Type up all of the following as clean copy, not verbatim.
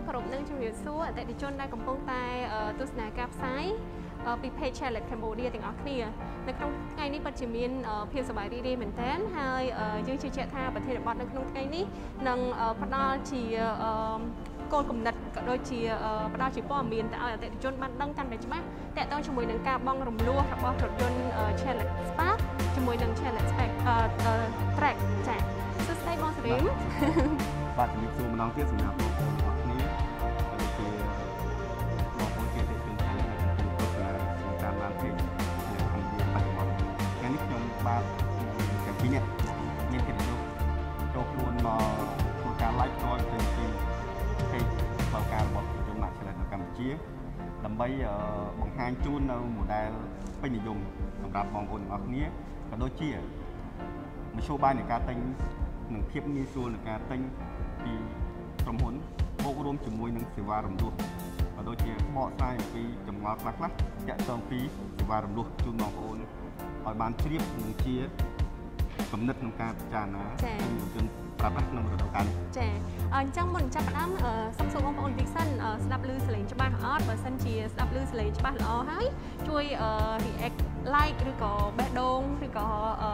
គោរពនឹងជំរាបសួរអតិថិជនដែលកំពុងតែទស្សនាការផ្សាយពី page Challenge Cambodia ទាំងអស់គ្នានៅក្នុងថ្ងៃនេះពិតជាមានភាពសប្បាយរីករាយមែនទែនហើយយើងជឿជាក់ថាប្រធានបទនៅក្នុងថ្ងៃនេះនឹងផ្ដល់ជាគោលគំនិតក៏ដូចជាផ្ដល់ជាព័ត៌មានទៅឲ្យអតិថិជនបានដឹងកាន់តែច្បាស់តាក់ទងជាមួយនឹងការបង់រំលោះរបស់រថយន្ត Challenge Spark ជាមួយនឹង Challenge Spark Track ចា៎សួស្តីបងសេរីមបាទជំរាបសួរម្ដងទៀតសម្រាប់បងប្អូនទាំងអស់គ្នាដូចជាបងប្អូនជាអតិថិជនខាងនៅក្នុងទស្សនាតាមបានពេកនៅក្នុងវិបត្តិបច្ចុប្បន្នថ្ងៃនេះខ្ញុំបាទកាពីនេះមានកិត្តិយសចូលខ្លួនមកធ្វើការ live ផ្ទាល់ទៅពីpage បកការរបស់ជនម៉ាក់ឆ្លងនៅកម្ពុជាដើម្បីបង្ហាញជូននៅ model ពេញនិយមសម្រាប់បងប្អូនទាំងអស់គ្នាក៏ដូចជាមធ្យោបាយនៃការទិញនិងភាពងាយស្រួលនៃការទិញពីក្រុមហ៊ុនបូករួមជាមួយនឹងសេវារំលោះក៏ដូចជាបកស្រាយអំពីចម្ងល់ខ្លះៗទាក់ទងពីសេវារំលោះជូនបងប្អូនឲ្យបានជ្រាបនិងជាគំនិតក្នុងការពិចារណាពីជនប្រាប់ក្នុងរដូវកាលនេះចាអញ្ចឹងមុនចាប់ផ្ដើមសូមសួរបងប្អូនតិចសិនស្ដាប់ឮសលេងច្បាស់អត់បើសិនជាស្ដាប់ឮសលេងច្បាស់ល្អហើយជួយ react like ឬក៏បេះដូងឬក៏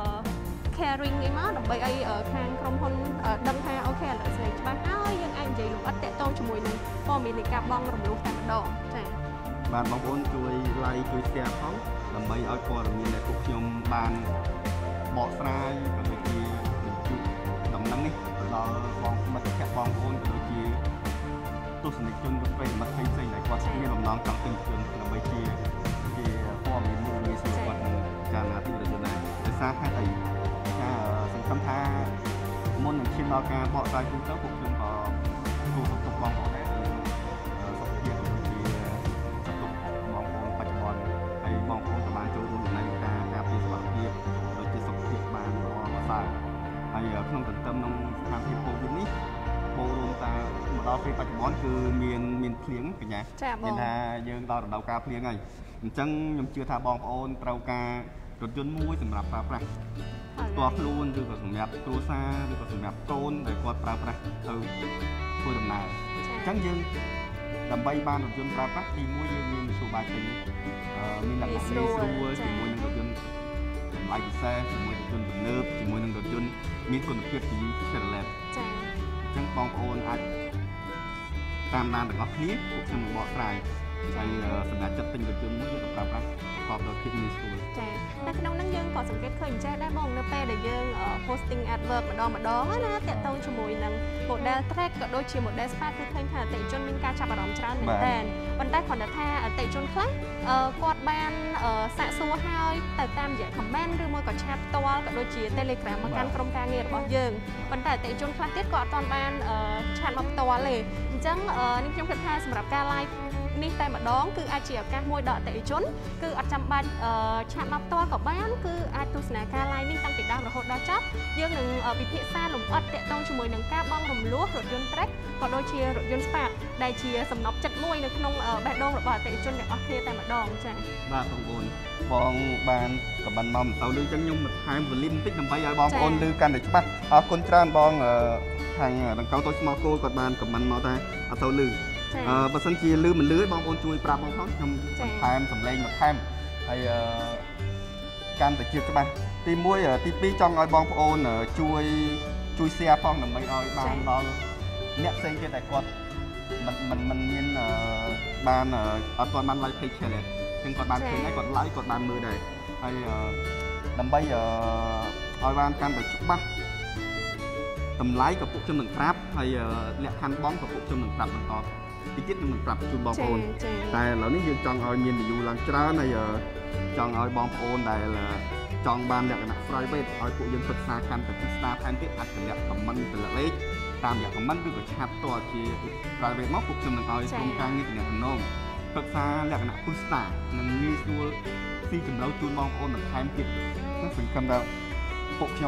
caring អីមកដើម្បីឲ្យខាងក្រុមហ៊ុនដឹងថាអូខេឥឡូវស្លេងច្បាស់ហើយយើងអាចនិយាយលម្អិតតាក់ទងជាមួយនឹងព័ត៌មាននៃការបង់រំលោះតែម្ដងចា៎បាទបងប្អូនជួយ like ជួយ share ផងដើម្បីឲ្យព័ត៌មានដែលពួកខ្ញុំបានបកស្រាយក៏ដូចជាបញ្ជូនដំណឹងនេះទៅដល់បងមិត្តភក្តិបងប្អូនក៏ដូចជាទស្សនិកជនប្រិយមិត្តផ្សេងៗដែលគាត់មានបំណងចង់ទិញជនដើម្បីជាព័ត៌មានមួយងាយស្រួលគាត់នឹងចារណាទីរយន្តដែរដោយសារហេតុអីសង្ឃឹមថាមុននឹងឈានដល់ការបកស្រាយជូនទៅពួកខ្ញុំក៏ទូសំទុកបងប្អូនដែរសុខភាពជាសុខទុក្ខបងប្អូនបច្ចុប្បន្នហើយបងប្អូនក៏បានចូលរួមដំណើរការពីសុខភាពដូចជាសុខភាពបានល្អប្រសើរហើយក្នុងទន្ទឹមនឹងស្ថានភាពកូវីដនេះបូករួមតាមកដល់ពេលបច្ចុប្បន្នគឺមានភ្លៀងកញ្ញាមានថាយើងដល់រដូវកាលភ្លៀងហើយអញ្ចឹងខ្ញុំជឿថាបងប្អូនត្រូវការរថយន្តមួយសម្រាប់ប្រើប្រាស់ផ្ទាល់ខ្លួនឬក៏សម្រាប់គ្រួសារឬក៏សម្រាប់កូនដែលគាត់ប្រើប្រាស់ទៅធ្វើដំណើរអញ្ចឹងយើងដើម្បីបានរថយន្តប្រើប្រាស់ទីមួយយើងមានមធ្យោបាយទិញមានលក្ខណៈងាយស្រួលជាមួយនឹងរថយន្តតម្លៃពិសេសជាមួយរថយន្តទំនើបជាមួយនឹងរថយន្តមានគុណភាពពី Chevrolet ចា៎អញ្ចឹងបងប្អូនអាចតាមដានទាំងអស់គ្នាពួកខ្ញុំនឹងបកស្រាយហើយសម្រាប់ចិត្តទិញរថយន្តមួយយកទៅប្រើប្រាស់ប្រកបដោយភាពងាយស្រួលចានៅក្នុងហ្នឹងយើងក៏សង្កេតឃើញចេះដែរបងនៅពេលដែលយើង posting advert ម្ដងណាតាក់ទងជាមួយនឹង model track ក៏ដូចជា model spark គឺឃើញថាអតិថិជនមានការចាប់អារម្មណ៍ច្រើនមែនទែនប៉ុន្តែគ្រាន់តែថាអតិថិជនខ្លះគាត់បានសាកសួរហើយទៅតាមរយៈ comment ឬមួយក៏ឆាតផ្ទាល់ក៏ដូចជា Telegram មកកាន់ក្រុមការងាររបស់យើងប៉ុន្តែអតិថិជនខ្លះទៀតគាត់អត់ទាន់បានឆាតមកផ្ទាល់ទេអញ្ចឹងនេះខ្ញុំគិតថាសម្រាប់ការ live នេះតែម្ដងគឺអាចជាឱកាសមួយដល់អតិថិជនគឺអត់ចាំបាច់ឆាតមកផ្ទាល់ក៏បានគឺអាចទស្សនាការ live នេះតាំងពីដើមរហូតដល់ចប់យើងនឹងពិភាក្សាលម្អិតតាក់ទងជាមួយនឹងការបង់រំលោះរថយន្ត Track ក៏ដូចជារថយន្ត Spark ដែលជាសំណប់ចិត្តមួយនៅក្នុងបេះដូងរបស់អតិថិជនទាំងអស់គ្នាតែម្ដងចា៎បាទបងប្អូនបងបានខមមិនមកមិនទៅលឺចឹងខ្ញុំបន្ថែមវ៉ូលីមបន្តិចដើម្បីឲ្យបងប្អូនលឺកាន់តែច្បាស់អរគុណច្រើនបងខាងដង្កូវតូចស្មោះគោលគាត់បានខមមិនមកថាអត់ទៅលឺបើសិនជាលឺមិនលឺបងប្អូនជួយប្រាប់បងផងខ្ញុំបន្ថែមសម្លេងបន្ថែមហើយកាន់តែជាច្បាស់ទី1ទី2ចង់ឲ្យបងប្អូនជួយ share ផងដើម្បីឲ្យបានដល់អ្នកផ្សេងទៀតដែលគាត់មិនមានបានអត់ទាន់បាន like page challenge ចឹងគាត់បានឃើញហើយគាត់ like គាត់បានមើលដែរហើយដើម្បីឲ្យបានកាន់តែច្បាស់តម្លៃក៏ពួកខ្ញុំនឹងប្រាប់ហើយលក្ខខណ្ឌបងក៏ពួកខ្ញុំនឹងប្រាប់បន្តតិចទៀតខ្ញុំនឹងប្រាប់ជូនបងប្អូនតែឥឡូវនេះយើងចង់ឲ្យមាន view ឡើងច្រើនហើយចង់ឲ្យបងប្អូនដែលចង់បានលក្ខណៈ private ឲ្យពួកយើងសិក្សាកាន់តែពិស្ដារថែមទៀតអាចតម្លាក់ comment ទៅលេខតាមរយៈ comment ឬក៏ឆាតផ្ទាល់ជា private មកពួកខ្ញុំនឹងឲ្យក្រុមការងារទំនាក់ទំនងសិក្សាលក្ខណៈពិស្ដារនិងងាយស្រួលស៊ីជម្រៅជូនបងប្អូនបន្ថែមទៀតខ្ញុំសង្ឃឹមថាពួកខ្ញុំ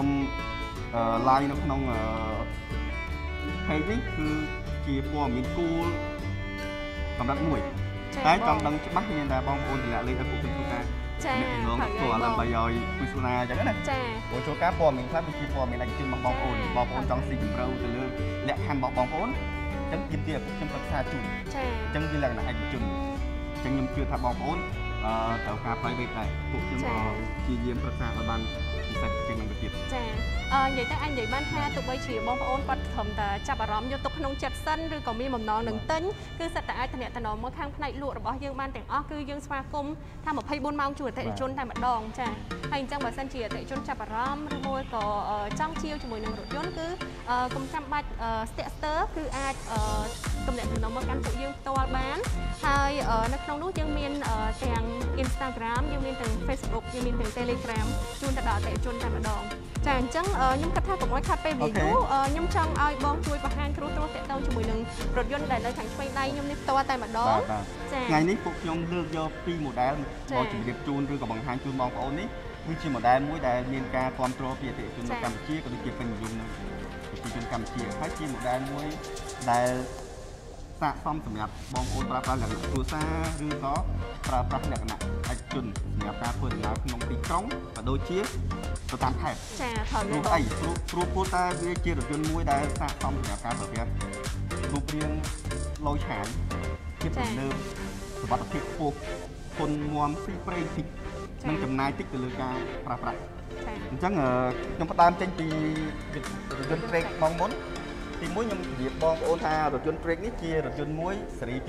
live នៅក្នុង page នេះគឺជាព័ត៌មានគោលកម្រិតមួយតែចង់ដឹងច្បាស់មានតែបងប្អូនតម្លាក់លេខឲ្យពួកខ្ញុំធ្វើការចា៎ផ្ទាល់ដើម្បីឲ្យពិស្ដារអញ្ចឹងណាចា៎ព្រោះចូលការព័ត៌មានខ្លះវាជាព័ត៌មានឯកជនរបស់បងប្អូនចង់ស៊ីជម្រៅទៅលើលក្ខខណ្ឌរបស់បងប្អូនចឹងទៀតទៀតខ្ញុំប្រឹក្សាជូនចាចឹងវាលក្ខណៈឯកជនចឹងខ្ញុំជឿថាបងប្អូនត្រូវការ private ដែរពួកខ្ញុំព្យាយាមប្រឹក្សាឲ្យបានពិសេសជាងនឹងទៅទៀតចានិយាយទៅអញនិយាយបានថាទោះបីជាបងប្អូនគាត់ត្រឹមតែចាប់អារម្មណ៍យកទុកក្នុងចិត្តសិនឬក៏មានបំណងនឹងទិញគឺសិតតែអាចតំណមកខាងផ្នែកលក់របស់យើងបានទាំងអស់គឺយើងស្វាគមន៍ថា24ម៉ោងជួយអតិថិជនតែម្ដងចាហើយអញ្ចឹងបើសិនជាអតិថិជនចាប់អារម្មណ៍ឬមួយក៏ចង់ជាវជាមួយនឹងរថយន្តគឺកុំចាំបាច់ស្ទាក់ស្ទើរគឺអាចតំណមកកាន់ពួកយើងផ្ទាល់បានហើយនៅក្នុងនោះយើងមានទាំង Instagram យើងមានទាំង Facebook យើងមានទាំង Telegram ជូនទៅដល់អតិថិជនតែម្ដងចាអញ្ចឹងខ្ញុំគិតថាកុំឲ្យខាត់ពេលវេលាយូរខ្ញុំចង់ឲ្យបងជួយបង្ហាញគ្រូទ្រោះតាក់ទងជាមួយនឹងរថយន្តដែលនៅខាងឆ្វេងដៃខ្ញុំនេះផ្ទាល់តែម្ដងចាថ្ងៃនេះពួកខ្ញុំលើកយកពី model មកជម្រាបជូនឬក៏បង្ហាញជូនបងប្អូននេះគឺជា model មួយដែលមានការគ្រប់គ្រងពីអតិថិជននៅកម្ពុជាក៏ដូចជាពេញនិយមនៅប្រជាជនកម្ពុជាហើយជា model មួយដែលស័ក្តិសមសម្រាប់បងប្អូនប្រើប្រាស់លក្ខណៈគ្រួសារឬក៏ប្រើប្រាស់លក្ខណៈឯកជនសម្រាប់ការធ្វើដំណើរក្នុងទីក្រុងក៏ដូចជាទៅតាមខេត្តចាត្រូវព្រោះអីព្រោះតែវាជារថយន្តមួយដែលស័ក្តិសមសម្រាប់ការប្រើប្រាស់រូបរាងលោឆាយភាពទំនើបសុវត្ថិភាពខ្ពស់ធន់មាំស៊ីប្រេងតិចនិងចំណាយតិចទៅលើការប្រើប្រាស់អញ្ចឹងខ្ញុំផ្ដើមចេញពីរថយន្ត Trek បងមុនទីមួយខ្ញុំជម្រាបបងប្អូនថារថយន្ត Trek នេះជារថយន្តមួយស៊េរី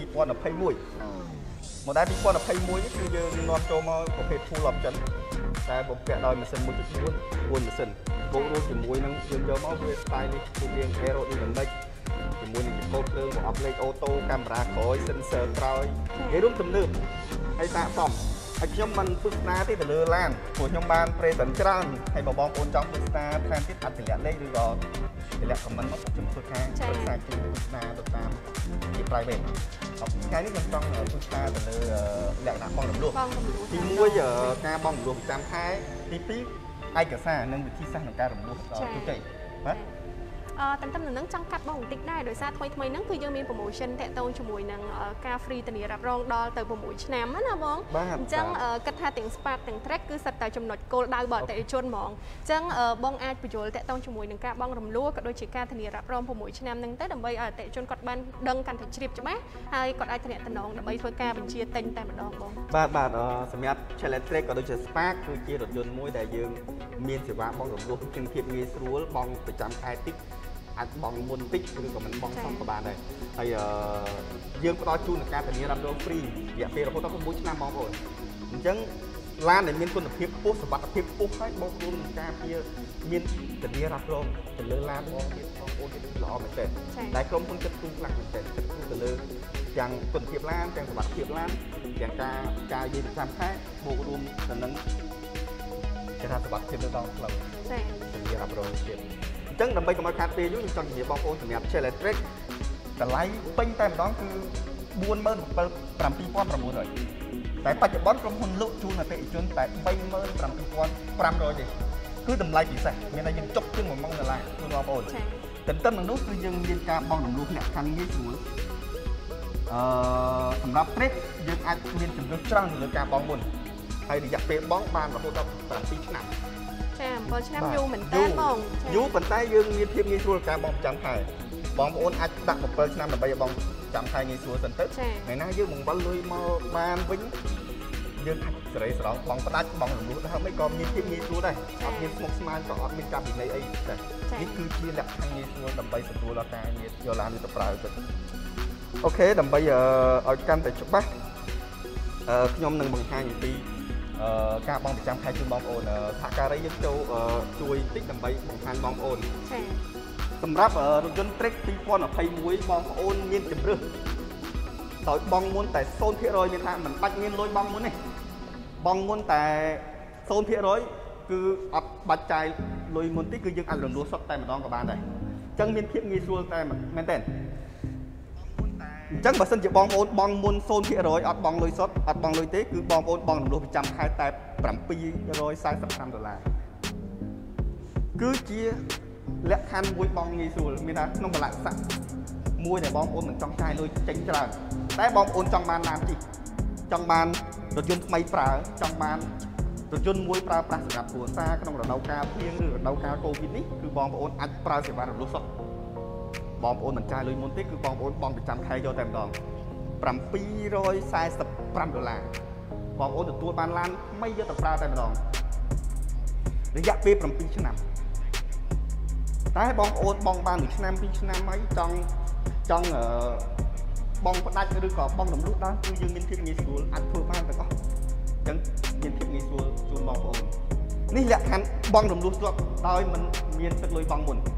2021 model 2021នេះគឺយើងនាំចូលមកប្រភេទ full option តែបំពាក់ដោយម៉ាស៊ីន 1.4 4ម៉ាស៊ីនបូករួមជាមួយនឹងយើងយកមកវា style នេះរូបរាង aerodynamic ជាមួយនឹងកូដភ្លើងប្រអប់លេខអូតូកាមេរ៉ាក្រោយ sensor ក្រោយនិយាយរួមទំនើបហើយស័ក្តិសមហើយខ្ញុំមិនទស្សនាទេទៅលើឡានព្រោះខ្ញុំបាន present ច្រើនហើយបងប្អូនចង់ទស្សនាថែមទៀតអាចទម្លាក់លេខឬក៏ទម្លាក់ comment មកខ្ញុំធ្វើការប្រឹក្សាជូនទស្សនាទៅតាមជា private ថ្ងៃនេះខ្ញុំចង់ទស្សនាទៅលើលក្ខណៈបងរំលោះទី1ការបងរំលោះប្រចាំខែទី2ឯកសារនិងវិធីសាស្ត្រក្នុងការរំលោះជោគជ័យបាទតន្ទឹមនឹងចង់កាត់បងបន្តិចដែរដោយសារថ្មីហ្នឹងគឺយើងមាន promotion តាក់ទងជាមួយនឹងការ free ធានារ៉ាប់រងដល់ទៅ6ឆ្នាំណាបងអញ្ចឹងគិតថាទាំង Spark ទាំង Trek គឺសិតតែចំណុចគោលដៅរបស់អតិថិជនហ្មងអញ្ចឹងបងអាចបញ្យល់តាក់ទងជាមួយនឹងការបងរំលោះក៏ដូចជាការធានារ៉ាប់រង6ឆ្នាំហ្នឹងទៅដើម្បីឲ្យអតិថិជនគាត់បានដឹងកាន់តែជ្រាបច្បាស់ហើយគាត់អាចទំនាក់ទំនងដើម្បីធ្វើការបញ្ជាទិញតែម្ដងបងបាទសម្រាប់ Challenge Trek ក៏ដូចជា Spark គឺជារថយន្តមួយដែលយើងមានសេវាបងរំលោះជាងភាពងាយស្រួលបងប្រចាំខែតិចអាចបងមុនតិចឬក៏មិនបងសំក៏បានដែរហើយយើងផ្ដល់ជូនការធានារ៉ាប់រង free រយៈពេលរហូតដល់6ឆ្នាំបងប្អូនអញ្ចឹងឡានដែលមានគុណភាពខ្ពស់សុវត្ថិភាពខ្ពស់ហើយបងប្អូននឹងការពារមានធានារ៉ាប់រងទៅលើឡានបងប្អូនទៀតល្អមែនទេតែក្រុមហ៊ុនគិតគូរខ្លាំងមែនទេគិតគូរទៅលើទាំងគុណភាពឡានទាំងសុវត្ថិភាពឡានទាំងការនិយាយប្រចាំខែបូករួមទៅនឹងគេថាសុវត្ថិភាពទៅដល់ផ្លូវធានារ៉ាប់រងទៀតអញ្ចឹងដើម្បីកុំឲ្យខាតពេលយូរខ្ញុំចង់ជម្រាបបងប្អូនសម្រាប់ Challenge Trek តម្លៃពេញតែម្ដងគឺ47900តែបច្ចុប្បន្នក្រុមហ៊ុនលក់ជូនអតិថិជនតែ37500ទេគឺតម្លៃពិសេសមានតែយើងចុកជាង$10000គឺបងប្អូនទន្ទឹមនឹងនោះគឺយើងមានការបងរំលោះលក្ខខណ្ឌងាយស្រួលសម្រាប់ Trek យើងអាចមានជំរឿនច្រើនទៅលើការបងមុនហើយរយៈពេលបងបានរហូតដល់7ឆ្នាំចា7ឆ្នាំយូរមែនតើបងយូរប៉ុន្តែយើងមានភាពងាយស្រួលការបងប្រចាំខែបងប្អូនអាចដាក់7ឆ្នាំដើម្បីឲ្យបងចាំខែងាយស្រួលសិនទៅថ្ងៃណាយើងបង្វិលលុយមកបានវិញយើងអាចសេរីស្រង់បងផ្ដាច់បងរំលោះទៅហើយក៏មានភាពងាយស្រួលដែរអត់មានស្មុគស្មាញក៏អត់មានកាប់វិន័យអីទេនេះគឺជាលក្ខខណ្ឌងាយស្រួលដើម្បីស្រួលដល់ការងារយកឡាននេះទៅប្រើទៅអូខេដើម្បីឲ្យកាន់តែច្បាស់ខ្ញុំនឹងបង្ហាញពីការបងប្រចាំខែជូនបងប្អូនសហការីយើងចូលជួយតិចដើម្បីបង្ហាញបងប្អូនសម្រាប់រថយន្ត Trek 2021បងប្អូនមានជម្រើសដោយបងមុនតែ 0% មានថាមិនបាច់មានលុយបងមុនទេបងមុនតែ 0% គឺអត់បាច់ចាយលុយមុនទេគឺយើងអាចរំលោះសុទ្ធតែម្ដងក៏បានដែរអញ្ចឹងមានភាពងាយស្រួលតែមែនទេអញ្ចឹងបើសិនជាបងប្អូនបងមុន 0% អត់បងលុយសុទ្ធអត់បងលុយទេគឺបងប្អូនបងរំលោះប្រចាំខែតែ$745គឺជាលក្ខខណ្ឌមួយបងងាយស្រួលមានថាក្នុងកលៈស័កមួយដែលបងប្អូនមិនចង់ចាយលុយចេញច្រើនតែបងប្អូនចង់បានឡានជិះចង់បានរថយន្តថ្មីប្រើចង់បានរថយន្តមួយប្រើប្រាស់សម្រាប់គ្រួសារក្នុងរដូវកាលភ្លៀងឬរដូវកាលកូវីដនេះគឺបងប្អូនអាចប្រើសេវារំលោះសុទ្ធបងប្អូនមិនចាយលុយមុនទេគឺបងប្អូនបងប្រចាំខែយកតែម្ដង$745បងប្អូនទទួលបានឡានថ្មីយកទៅប្រើតែម្ដងរយៈពេល7ឆ្នាំតែបងប្អូនបងបាន1ឆ្នាំ2ឆ្នាំហើយចង់បងផ្ដាច់ឬក៏បងរំលោះដល់គឺយើងមានភាពងាយស្រួលអាចធ្វើបានទាំងអស់អញ្ចឹងមានភាពងាយស្រួលជូនបងប្អូននេះលក្ខខណ្ឌបងរំលោះស្ទាប់ដោយមិនមានទឹកលុយបងមុន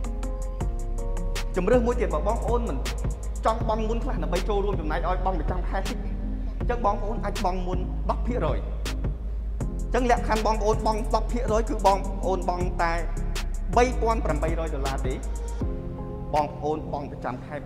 ជំរឿសមួយទៀតបងប្អូនមិនចង់បងមុនខ្លះដើម្បីចូលរួមចំណែកឲ្យបងប្រចាំខែតិចអញ្ចឹងបងប្អូនអាចបងមុន10%អញ្ចឹងលក្ខខណ្ឌបងប្អូនបង10%គឺបងប្អូនបងតែ$3,800ទេបងប្អូនបងប្រចាំខែ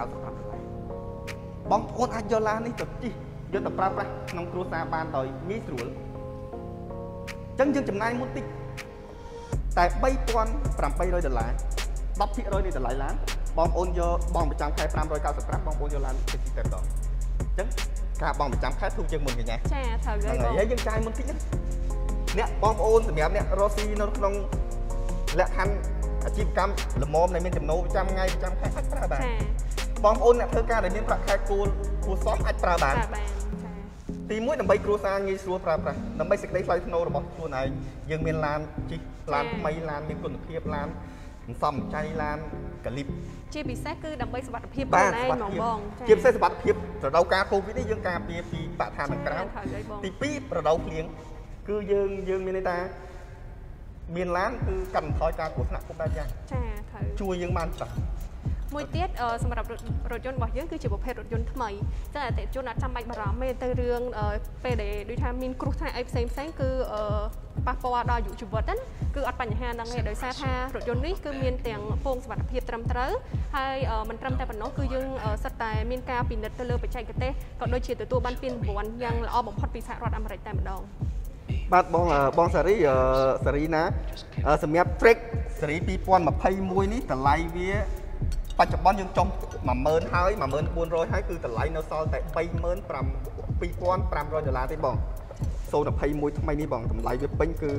$595បងប្អូនអាចយកឡាននេះទៅជិះយកទៅប្រើប្រាស់ក្នុងគ្រួសារបានដោយងាយស្រួលអញ្ចឹងយើងចំណាយមុនតិចតែ$3,800 10%នៃតម្លៃឡានបងប្អូនយកបងប្រចាំខែ595បងប្អូនយកឡានទៅជិះតែម្ដងអញ្ចឹងការបងប្រចាំខែធូរជាងមុនកញ្ញាចាត្រូវហើយយើងចាយមុនតិចអ្នកបងប្អូនសម្រាប់អ្នករស់ស៊ីនៅក្នុងលក្ខខណ្ឌអាជីវកម្មល្មមដែលមានចំណូលប្រចាំថ្ងៃប្រចាំខែអាចប្រើបានបងប្អូនអ្នកធ្វើការដែលមានប្រាក់ខែគួរសមអាចប្រើបានទី1ដើម្បីគ្រួសារងាយស្រួលប្រើប្រាស់ដើម្បីសេចក្តីថ្លៃថ្នូររបស់ខ្លួនឯងយើងមានឡានជិះឡានថ្មីឡានមានគុណភាពឡានសំចៃឡានកលិបជាពិសេសគឺដើម្បីសុវត្ថិភាពខ្លួនឯងបងជាពិសេសសុវត្ថិភាពរដូវកាលកូវីដនេះយើងការពារពីបរិស្ថានខាងក្រៅទី2រដូវភ្លៀងគឺយើងមានន័យថាមានឡានគឺកាត់បន្ថយការគ្រោះថ្នាក់គ្រប់បែបយ៉ាងចាត្រូវជួយយើងបានច្រើនមួយទៀតសម្រាប់រថយន្តរបស់យើងគឺជាប្រភេទរថយន្តថ្មីចឹងអតិថិជនអត់ចាំបាច់បារម្ភទេទៅរឿងពេលដែលដូចថាមានគ្រោះថ្នាក់អីផ្សេងគឺប៉ះពាល់ដល់អាយុជីវិតហ្នឹងគឺអត់បញ្ហាហ្នឹងទេដោយសារថារថយន្តនេះគឺមានទាំងពងសុវត្ថិភាពត្រឹមត្រូវហើយមិនត្រឹមតែប៉ុណ្ណោះគឺយើងសិតតែមានការពិនិត្យទៅលើបច្ចេកទេសក៏ដូចជាទទួលបានពានរង្វាន់យ៉ាងល្អបំផុតពីសហរដ្ឋអាមេរិកតែម្ដងបាទបងសេរីណាសម្រាប់ Trek សេរី2021នេះតម្លៃវាបច្ចុប្បន្នយើងចុះ10000ហើយ14400ហើយគឺតម្លៃនៅសល់តែ$25,500ទេបង021ថ្មីនេះបងតម្លៃវាពេញគឺ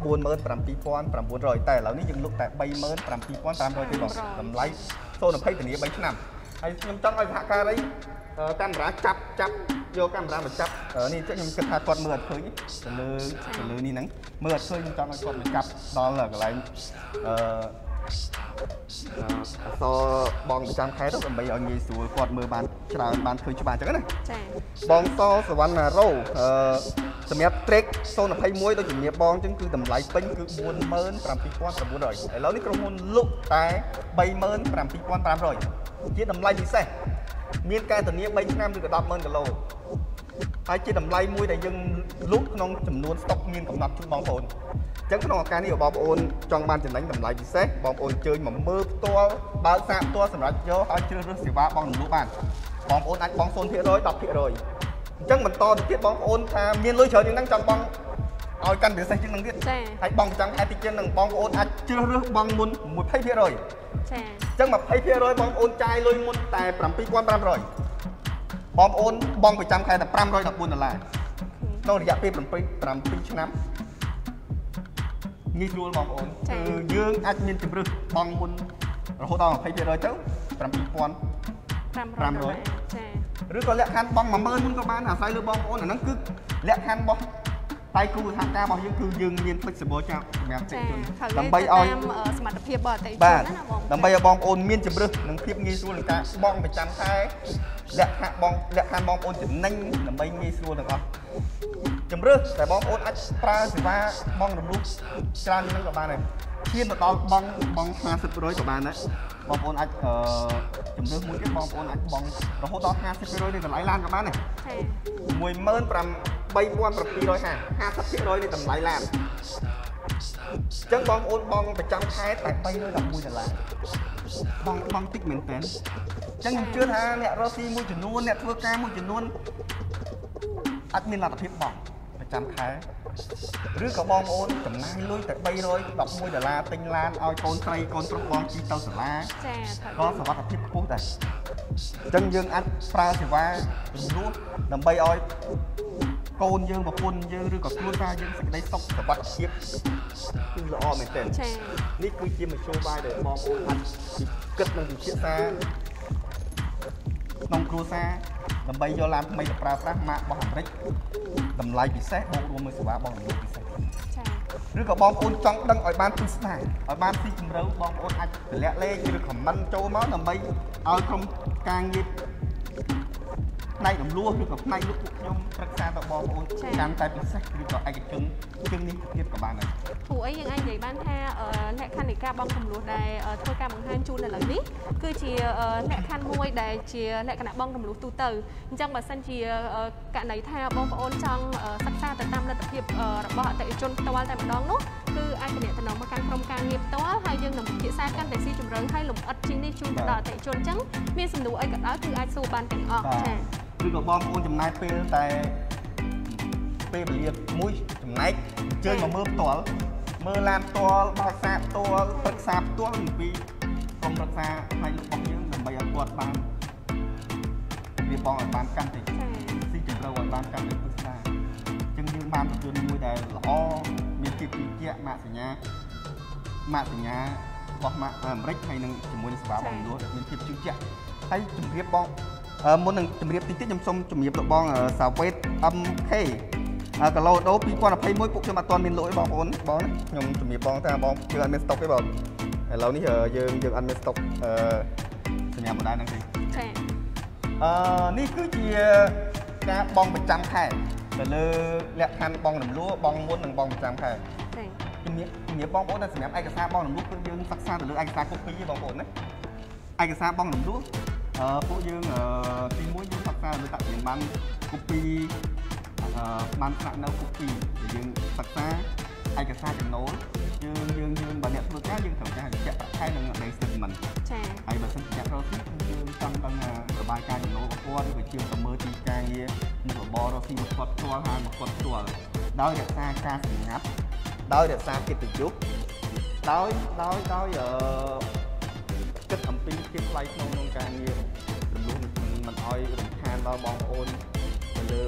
$47900តែឥឡូវនេះយើងលុបតែ$37,500ទេបងតម្លៃ020ធានា3ឆ្នាំហើយខ្ញុំចង់ឲ្យសហការីកាមេរ៉ាចាប់យកកាមេរ៉ាមកចាប់នេះខ្ញុំគិតថាគាត់មើលអត់ឃើញទៅលើនេះហ្នឹងមើលអត់ឃើញខ្ញុំចង់ឲ្យគាត់មកចាប់ដល់កន្លែងអសបងប្រចាំខែទៅដើម្បីឲ្យងាយស្រួលគាត់មើលបានច្រើនបានឃើញច្បាស់អញ្ចឹងណាចាបងសសវណ្ណារ៉ូសម្រាប់ Trek 021ដូចជំរាបបងអញ្ចឹងគឺតម្លៃពេញគឺ$47,900ឥឡូវនេះក្រុមហ៊ុនលុបតែ$37,500ជាតម្លៃពិសេសមានការធានា3ឆ្នាំឬក៏100000គីឡូហើយជាតម្លៃមួយដែលយើងលុបក្នុងចំនួនស្តុកមានកំណត់ជូនបងប្អូនអញ្ចឹងក្នុងឱកាសនេះបងប្អូនចង់បានចំណេញតម្លៃពិសេសបងប្អូនអញ្ជើញមកមើលផ្ទាល់បើកសាកផ្ទាល់សម្រាប់យកឲ្យជ្រើសរើសសេវាបងរំលោះបានបងប្អូនអាចបង 0% 10% អញ្ចឹងបន្តទៅទៀតបងប្អូនថាមានលុយច្រើនជាងហ្នឹងចង់បងឲ្យកាន់ពិសេសជាងហ្នឹងទៀតហើយបងចង់អាចតិចជាងហ្នឹងបងប្អូនអាចជ្រើសរើសបងមុន 20% ចាអញ្ចឹង 20% បងប្អូនចាយលុយមុនតែ$7,500បងប្អូនបងប្រចាំខែតែ$514ក្នុងរយៈពេល7ឆ្នាំងាយស្រួលបងប្អូនគឺយើងអាចមានជម្រើសបងមុនរហូតដល់ 20% ទៅ$7,500 ចាឬក៏លក្ខខណ្ឌបង10000មុនក៏បានអាស្រ័យលើបងប្អូនអាហ្នឹងគឺលក្ខខណ្ឌរបស់តែគូសហការរបស់យើងគឺយើងមាន flexible ចាសម្រាប់អតិថិជនដើម្បីឲ្យសមត្ថភាពរបស់អតិថិជនណាបងដើម្បីឲ្យបងប្អូនមានជម្រើសនិងភាពងាយស្រួលក្នុងការបងប្រចាំខែលក្ខខណ្ឌបងប្អូនចំណេញដើម្បីងាយស្រួលទាំងអស់ជម្រើសតែបងប្អូនអាចប្រើសេវាបងរំលោះច្រើននឹងក៏បានដែរឈានទៅដល់បង50%ក៏បានដែរបងប្អូនអាចជំរឿសមួយទៀតបងប្អូនអាចបងរហូតដល់ 50% នៃតម្លៃឡានក៏បានដែរ$18,750 50% នៃតម្លៃឡានអញ្ចឹងបងប្អូនបងប្រចាំខែតែ$311បងតិចមែនតើអញ្ចឹងខ្ញុំជឿថាអ្នករកស៊ីមួយចំនួនអ្នកធ្វើការមួយចំនួនអាចមានលទ្ធភាពបងប្រចាំខែឬក៏បងប្អូនចំណាយលុយតែ$311ទិញឡានឲ្យកូនស្រីកូនប្រុសបងជិះទៅសាលាចាក៏សុវត្ថិភាពខ្ពស់ដែរអញ្ចឹងយើងអាចប្រើសេវារំលោះដើម្បីឲ្យកូនយើងប្រពន្ធយើងឬក៏ខ្លួនការយើងសេចក្តីសុខសុវត្ថិភាពគឺល្អមែនទែននេះគឺជាមធ្យោបាយដែលបងប្អូនអាចគិតនិងវិភាគសាក្នុងគ្រួសារដើម្បីយកឡានថ្មីទៅប្រើប្រាស់ម៉ាករបស់អាមេរិកតម្លៃពិសេសបូករួមមួយសេវាបង់រំលោភពិសេសឬក៏បងប្អូនចង់ដឹងឲ្យបានពិស្ដារឲ្យបានស៊ីជម្រៅបងប្អូនអាចតម្លាក់លេខឬ comment ចូលមកដើម្បីឲ្យក្រុមការងារផ្នែករំលោះឬក៏ផ្នែកលោកពួកខ្ញុំប្រឹក្សាទៅបងប្អូនកាន់តែពិសេសឬក៏ឯកជនជាងនេះទៀតក៏បានដែរព្រោះអីយើងអាចនិយាយបានថាលក្ខខណ្ឌនៃការបងចំនួនដែលធ្វើការបង្ហាញជូននៅលើនេះគឺជាលក្ខខណ្ឌមួយដែលជាលក្ខណៈបងចំនួនទូទៅអញ្ចឹងបើសិនជាករណីថាបងប្អូនចង់សិក្សាទៅតាមលទ្ធភាពរបស់អតិថិជនផ្ទាល់តែម្ដងនោះគឺអាចទំនាក់ទំនងមកកាន់ក្រុមការងារផ្ទាល់ហើយយើងនឹងពិភាក្សាកាន់តែស៊ីជម្រៅហើយលម្អិតជាងនេះជូនទៅដល់អតិថិជនអញ្ចឹងមានសំណួរអីក៏ដោយគឺអាចសួរបានទាំងអស់ចា៎ឬក៏បងប្អូនចំណាយពេលតែពេលវេលាមួយចំណែកអញ្ជើញមកមើលផ្ទាល់មើលឡានផ្ទាល់បរិក្សាផ្ទាល់ប្រឹក្សាផ្ទាល់អំពីក្រុមប្រឹក្សាផ្នែករបស់យើងដើម្បីឲ្យគាត់បានរៀបបងឲ្យបានកាន់តែស៊ីជម្រៅឲ្យបានកាន់តែពិស្ដារអញ្ចឹងយើងបានទទួលមួយដែលល្អមានភាពជឿជាក់ម៉ាកសញ្ញារបស់ម៉ាកអាមេរិកហើយនឹងជាមួយនឹងសេវាបងលួមានភាពជឿជាក់ហើយជំរាបបងមុននឹងជម្រាបតិចខ្ញុំសូមជម្រាបទៅបងសាវ៉េត MK គីឡូដូ2021ពួកខ្ញុំអត់ទាន់មានលក់ទេបងប្អូនបងខ្ញុំជម្រាបបងថាបងយើងអត់មានស្តុកទេបងឥឡូវនេះយើងអត់មានស្តុកសញ្ញាម៉ូដែលហ្នឹងទេចានេះគឺជាការបងប្រចាំខែទៅលើលក្ខខណ្ឌបងរំលោះបងមុននិងបងប្រចាំខែចាជំរាបបងប្អូនថាសម្រាប់ឯកសារបងរំលោះគឺយើងសិក្សាទៅលើឯកសារគូពីបងប្អូនណាឯកសារបងរំលោះពួកយើងទី1យើងសិក្សាលើតរៀនបានគូពីបានស្នាក់នៅគូពីយើងសិក្សាឯកសារចំណូលយើងបើអ្នកធ្វើការយើងត្រូវការបញ្ជាក់ប្រាក់ខែនិង bank statement ចាហើយបើសិនជារកស៊ីយើងចង់ដឹងរបាយការណ៍ចំណូលរបស់គាត់ឬក៏ជាទៅមើលទីការងារមុខរបររកស៊ីរបស់គាត់ផ្ទាល់ហើយរបស់គាត់ផ្ទាល់ដោយរក្សាការសម្ងាត់ដោយរក្សាកិត្តិយសដោយគិតអំពីភាពថ្លៃថ្នូរក្នុងការងាររំលោះមិនឲ្យរំខានដល់បងប្អូនទៅលើ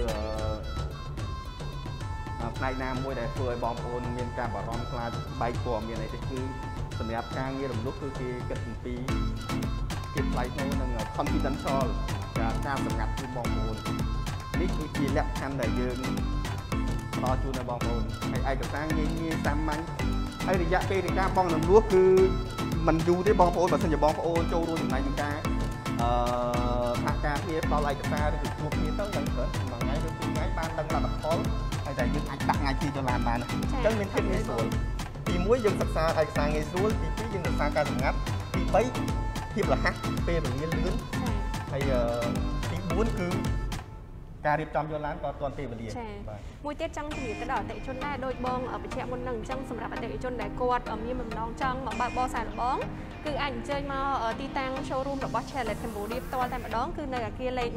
ផ្នែកណាមួយដែលធ្វើឲ្យបងប្អូនមានការបារម្ភខ្លាចបែកព័ត៌មានអីទេគឺសម្រាប់ការងាររំលោះគឺគេគិតអំពីភាពថ្លៃថ្នូរនិង confidential ការសម្ងាត់ពីបងប្អូននេះគឺជាលក្ខខណ្ឌដែលយើងផ្ដល់ជូនដល់បងប្អូនហើយឯកសារងាយសាមញ្ញហើយរយៈពេលនៃការបងរំលោះគឺមិនយូរទេបងប្អូនបើសិនជាបងប្អូនចូលរួមចំណែកក្នុងការសហការគ្នាផ្ដល់ឯកសារឬជួបគ្នាទៅយ៉ាងច្រើនមួយថ្ងៃឬពីរថ្ងៃបានដឹងលទ្ធផលហើយតែយើងអាចដាក់ថ្ងៃទីដុល្លារបានអញ្ចឹងមានភាពងាយស្រួលទី1យើងសិក្សាឯកសារងាយស្រួលទី2យើងសិក្សាការសម្ងាត់ទី3ភាពរហ័សពេលវេលាលឿនហើយទី4គឺការរៀបចំយកឡានក៏ទាន់ពេលវេលាបាទមួយទៀតចង់ជំរាបទៅដល់អតិថិជនដែរដោយបងបញ្ជាក់មុននឹងអញ្ចឹងសម្រាប់អតិថិជនដែលគាត់មានបំណងចង់មកបើកបរសាយល្បងគឺអាចអញ្ជើញមកទីតាំង showroom របស់ Chevrolet Cambodia ផ្ទាល់តែម្ដងគឺនៅអគារលេខ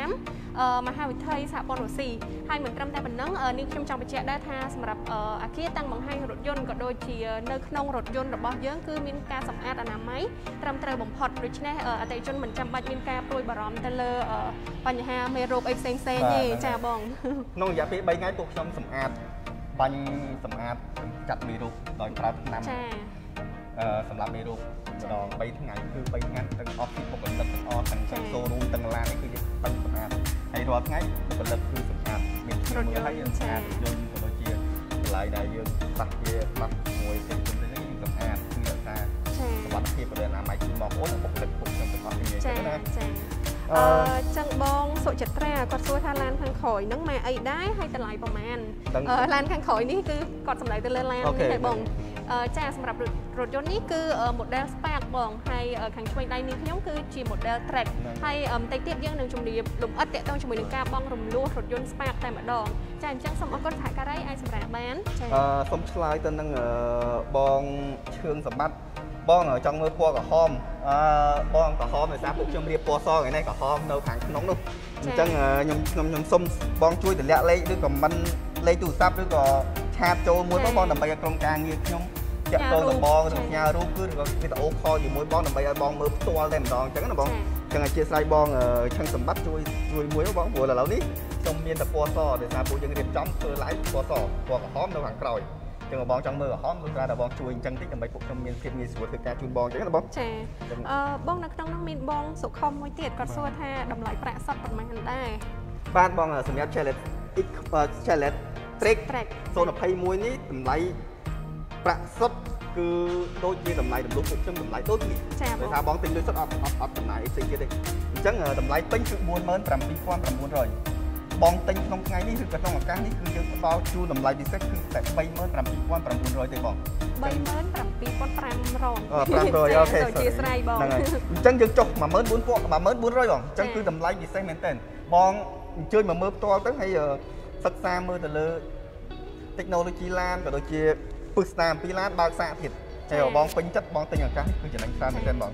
115មហាវិថីសហព័ន្ធរុស្ស៊ីហើយមិនត្រឹមតែប៉ុណ្ណឹងនេះខ្ញុំចង់បញ្ជាក់ដែរថាសម្រាប់អគារតាំងបង្ហាញរថយន្តក៏ដូចជានៅក្នុងរថយន្តរបស់យើងគឺមានការសម្អាតអនាម័យត្រឹមត្រូវបំផុតដូច្នេះអតិថិជនមិនចាំបាច់មានការព្រួយបារម្ភទៅលើបញ្ហាមេរោគអីផ្សេងៗទេចាបងក្នុងរយៈពេល3ថ្ងៃពួកខ្ញុំសម្អាតបាញ់សម្អាតចាត់មេរោគដោយប្រើថ្នាំចាសម្រាប់មេរោគម្ដង3ថ្ងៃគឺ3ថ្ងៃទាំងអស់ពីបុគ្គលិកទាំងអស់ទាំងshowroomទាំងឡាននេះគឺយើងដឹងសម្អាតហើយរាល់ថ្ងៃបុគ្គលិកគឺសម្អាតមានរថយន្តហើយយើងសម្អាតយន្តក៏ដូចជាកន្លែងដែលយើងបាត់មួយផ្សេងៗនេះសម្អាតគឺថាសុវត្ថិភាពប្រព័ន្ធអនាម័យគឺបងប្អូនបុគ្គលិកពួកខ្ញុំទាំងអស់គ្នាចាណាចឹងបងសុចិត្រាគាត់សួរថាឡានខាងក្រោយហ្នឹងម៉ែអីដែរហើយតម្លៃប្រហែលឡានខាងក្រោយនេះគឺគាត់សម្ដែងទៅលើឡាននេះហើយបងចាសម្រាប់រថយន្តនេះគឺ model Spark បងហើយខាងឆ្វេងដៃនេះខ្ញុំគឺជា model Track ហើយបន្តិចទៀតយើងនឹងជំរាបលម្អិតទាក់ទងជាមួយនឹងការបងរំលោះរថយន្ត Spark តែម្ដងចាអញ្ចឹងសូមអរគុណសហការីអាចសម្រាប់បានចាសូមឆ្លើយទៅនឹងបងឈឿងសម្បត្តិបងចង់មើលពណ៌ក្រហមបងក្រហមដោយសារពួកខ្ញុំរៀបពណ៌សថ្ងៃនេះក្រហមនៅខាងក្នុងនោះអញ្ចឹងខ្ញុំសូមបងជួយតម្លាក់លេខឬក៏មិនលេខទូរស័ព្ទឬក៏ឆាតចូលមួយបងដើម្បីឲ្យក្រុមការងារខ្ញុំចាក់តងដល់បងឬផ្ញើរូបគឺឬក៏វីដេអូខលជាមួយបងដើម្បីឲ្យបងមើលផ្ទាល់តែម្ដងអញ្ចឹងណាបងចឹងឲ្យជាស្រ័យបងឆឹងសម្បត្តិជួយមួយបងព្រោះឥឡូវនេះខ្ញុំមានតែពណ៌សដោយសារពួកយើងរៀបចំធ្វើ live ពណ៌សពណ៌ក្រហមនៅខាងក្រោយចឹងបងចង់មើលក្រហមគឺត្រូវតែបងជួយអញ្ចឹងតិចដើម្បីពួកខ្ញុំមានភាពងាយស្រួលធ្វើការជូនបងអញ្ចឹងណាបងចាបងនៅក្នុងនោះមានបងសុខុមមួយទៀតគាត់សួរថាតម្លៃប្រាក់សុទ្ធប៉ុន្មានដែរបាទបងសម្រាប់ Challenge Challenge Trek 021នេះតម្លៃប្រាក់សុទ្ធគឺដូចជាតម្លៃរំលោភពួកខ្ញុំតម្លៃដូចគ្នាដោយថាបងទិញលុយសុទ្ធអត់ចំណាយផ្សេងទៀតទេអញ្ចឹងតម្លៃពេញគឺ 47900 បងទិញក្នុងថ្ងៃនេះឬក៏ក្នុងឱកាសនេះគឺយើងផ្ដល់ជូនតម្លៃពិសេសគឺតែ 37900 ទេបង 37500 អូខេអធិស្ឋានបងហ្នឹងហើយអញ្ចឹងយើងចុះ 14400 បងអញ្ចឹងគឺតម្លៃពិសេសមែនទែនបងអញ្ជើញមកមើលផ្ទាល់ទៅហើយសិក្សាមើលទៅលើ technology ឡានក៏ដូចជាពឹស្ដាអំពីឡានបើកសាកទៀតហើយបងពេញចិត្តបងទិញឱកាសគឺចំណេញច្រើនមែនទែនបង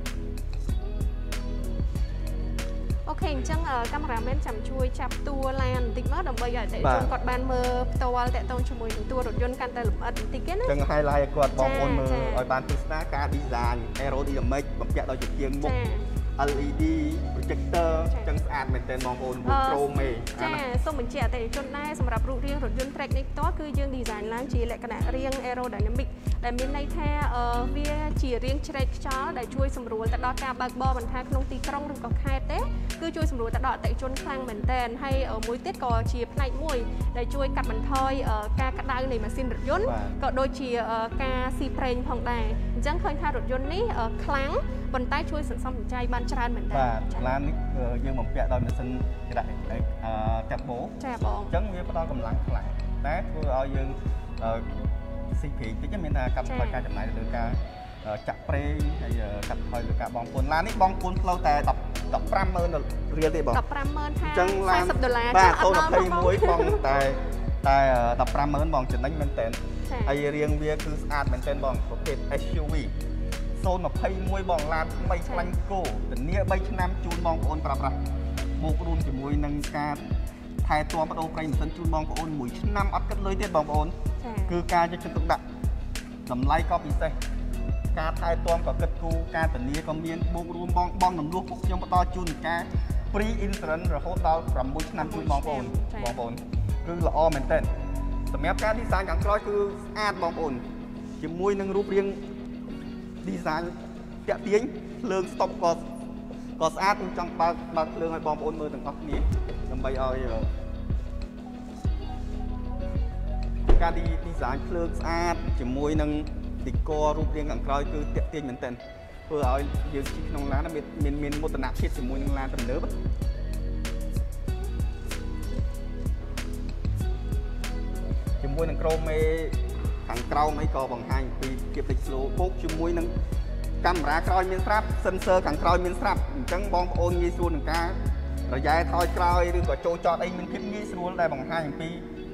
អូខេអញ្ចឹងកាមេរ៉ាមែនចាំជួយចាប់តួឡានបន្តិចមកដើម្បីឲ្យអតិថិជនគាត់បានមើលផ្ទាល់តាក់ទងជាមួយនឹងតួរថយន្តកាន់តែលម្អិតបន្តិចណាអញ្ចឹង highlight ឲ្យគាត់បងប្អូនមើលឲ្យបានទស្សនាការ design aerodynamic បំពាក់ដោយជាជាងមុខLED projector ចឹងស្អាតមែនទែនបងប្អូនមុខ chrome ទេចាសូមបញ្ជាក់អតិថិជនដែរសម្រាប់រូបរាងរថយន្ត Trek នេះផ្ទាល់គឺយើង design ឡើងជាលក្ខណៈរាង aerodynamic ដែលមានន័យថាវាជារាងជ្រែកខ្យល់ដែលជួយសម្រួលទៅដល់ការបើកបរមិនថាក្នុងទីក្រុងឬក៏ខេត្តទេគឺជួយសម្រួលទៅដល់អតិថិជនខ្លាំងមែនទែនហើយមួយទៀតក៏ជាផ្នែកមួយដែលជួយកាត់បន្ថយការក្តៅនៃម៉ាស៊ីនរថយន្តក៏ដូចជាការស៊ីប្រេងផងដែរអញ្ចឹងឃើញថារថយន្តនេះខ្លាំងប៉ុន្តែជួយសន្សំសំចៃបានច្រើនមែនតើបាទឡាននេះយើងបំពាក់ដោយម៉ាស៊ីនក្តាក់កាបូចាបងអញ្ចឹងវាផ្ដល់កម្លាំងខ្លាំងតែធ្វើឲ្យយើងស៊ីប្រេងតិចមានថាកាត់បន្ថយការចំណាយលើការចាក់ប្រេងហើយកាត់បន្ថយលើការបងពុនឡាននេះបងពុនផ្លូវតែ150,000 រៀលទេបង 150,000ថា $40បាទ021បងតែ150,000បងចំណេញមែនតើហើយរៀងវាគឺស្អាតមែនតើបងប្រភេទ SUV 021បងឡានថ្មីខ្លាញ់គោធានា3ឆ្នាំជូនបងប្អូនប្រើប្រាស់បូករួមជាមួយនឹងការថែទាំបដូរប្រេងម៉ាស៊ីនជូនបងប្អូន1ឆ្នាំអត់គិតលុយទេបងប្អូនគឺការយកចិត្តទុកដាក់តម្លៃក៏ពិសេសការថែទាំក៏គិតគូរការធានាក៏មានបូករួមបងរំលោះពួកខ្ញុំផ្ដល់ជូនការ free insurance រហូតដល់6ឆ្នាំជូនបងប្អូនគឺល្អមែនទែនសម្រាប់ការ design ខាងក្រោយគឺស្អាតបងប្អូនជាមួយនឹងរូបរាង design តាក់ទាញភ្លើង stop ក៏ស្អាតខ្ញុំចង់បើកភ្លើងឲ្យបងប្អូនមើលទាំងអស់គ្នាដើម្បីឲ្យការ design ភ្លើងស្អាតជាមួយនឹង decor រូបរាងខាងក្រោយគឺតាក់ទាញមែនទែនធ្វើឲ្យយើងជិះក្នុងឡានមានមោទនភាពជាមួយនឹងឡានទំនើបជាមួយនឹងក្រោមមេខាងក្រោមអីក៏បង្ហាញពីភាពលេចធ្លោបូកជាមួយនឹងកាមេរ៉ាក្រោយមានស្រាប់ sensor ខាងក្រោយមានស្រាប់អញ្ចឹងបងប្អូនងាយស្រួលនឹងការរយ៉ែថយក្រោយឬក៏ចូលចតអីមានភាពងាយស្រួលដែលបង្ហាញអំពី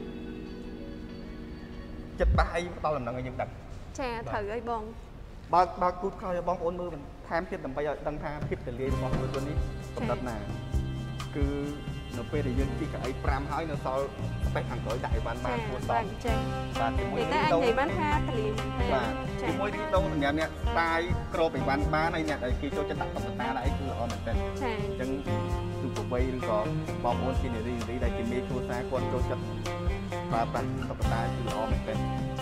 ចិត្តបាសអីផ្ដល់ដំណឹងឲ្យយើងដឹងចាត្រូវអីបងបើកគូតក្រោយឲ្យបងប្អូនមើលបន្ថែមទៀតដើម្បីឲ្យដឹងថាភាពទលាយរបស់រថយន្តនេះកម្រិតណាគឺនៅពេលដែលយើងជិះកៅអី5ហើយនៅសល់ស្ពេសខាងក្រោយដាក់ឲ្យបានគួរសមចាបាទជាមួយតែអញនិយាយបានថាទលាយមែនទេបាទជាមួយរីដូសម្រាប់អ្នកស្ទាយក្របអីវ៉ាន់បានហើយអ្នកដែលគេចូលចិត្តដាក់តុក្កតាដាក់អីគឺល្អមែនទែនចាអញ្ចឹងគឺប្រវៃឬក៏បងប្អូនជានារីដែលជាមេគ្រួសារគាត់ចូលចិត្តប្រើប្រាស់តុក្កតាគឺល្អមែនទែន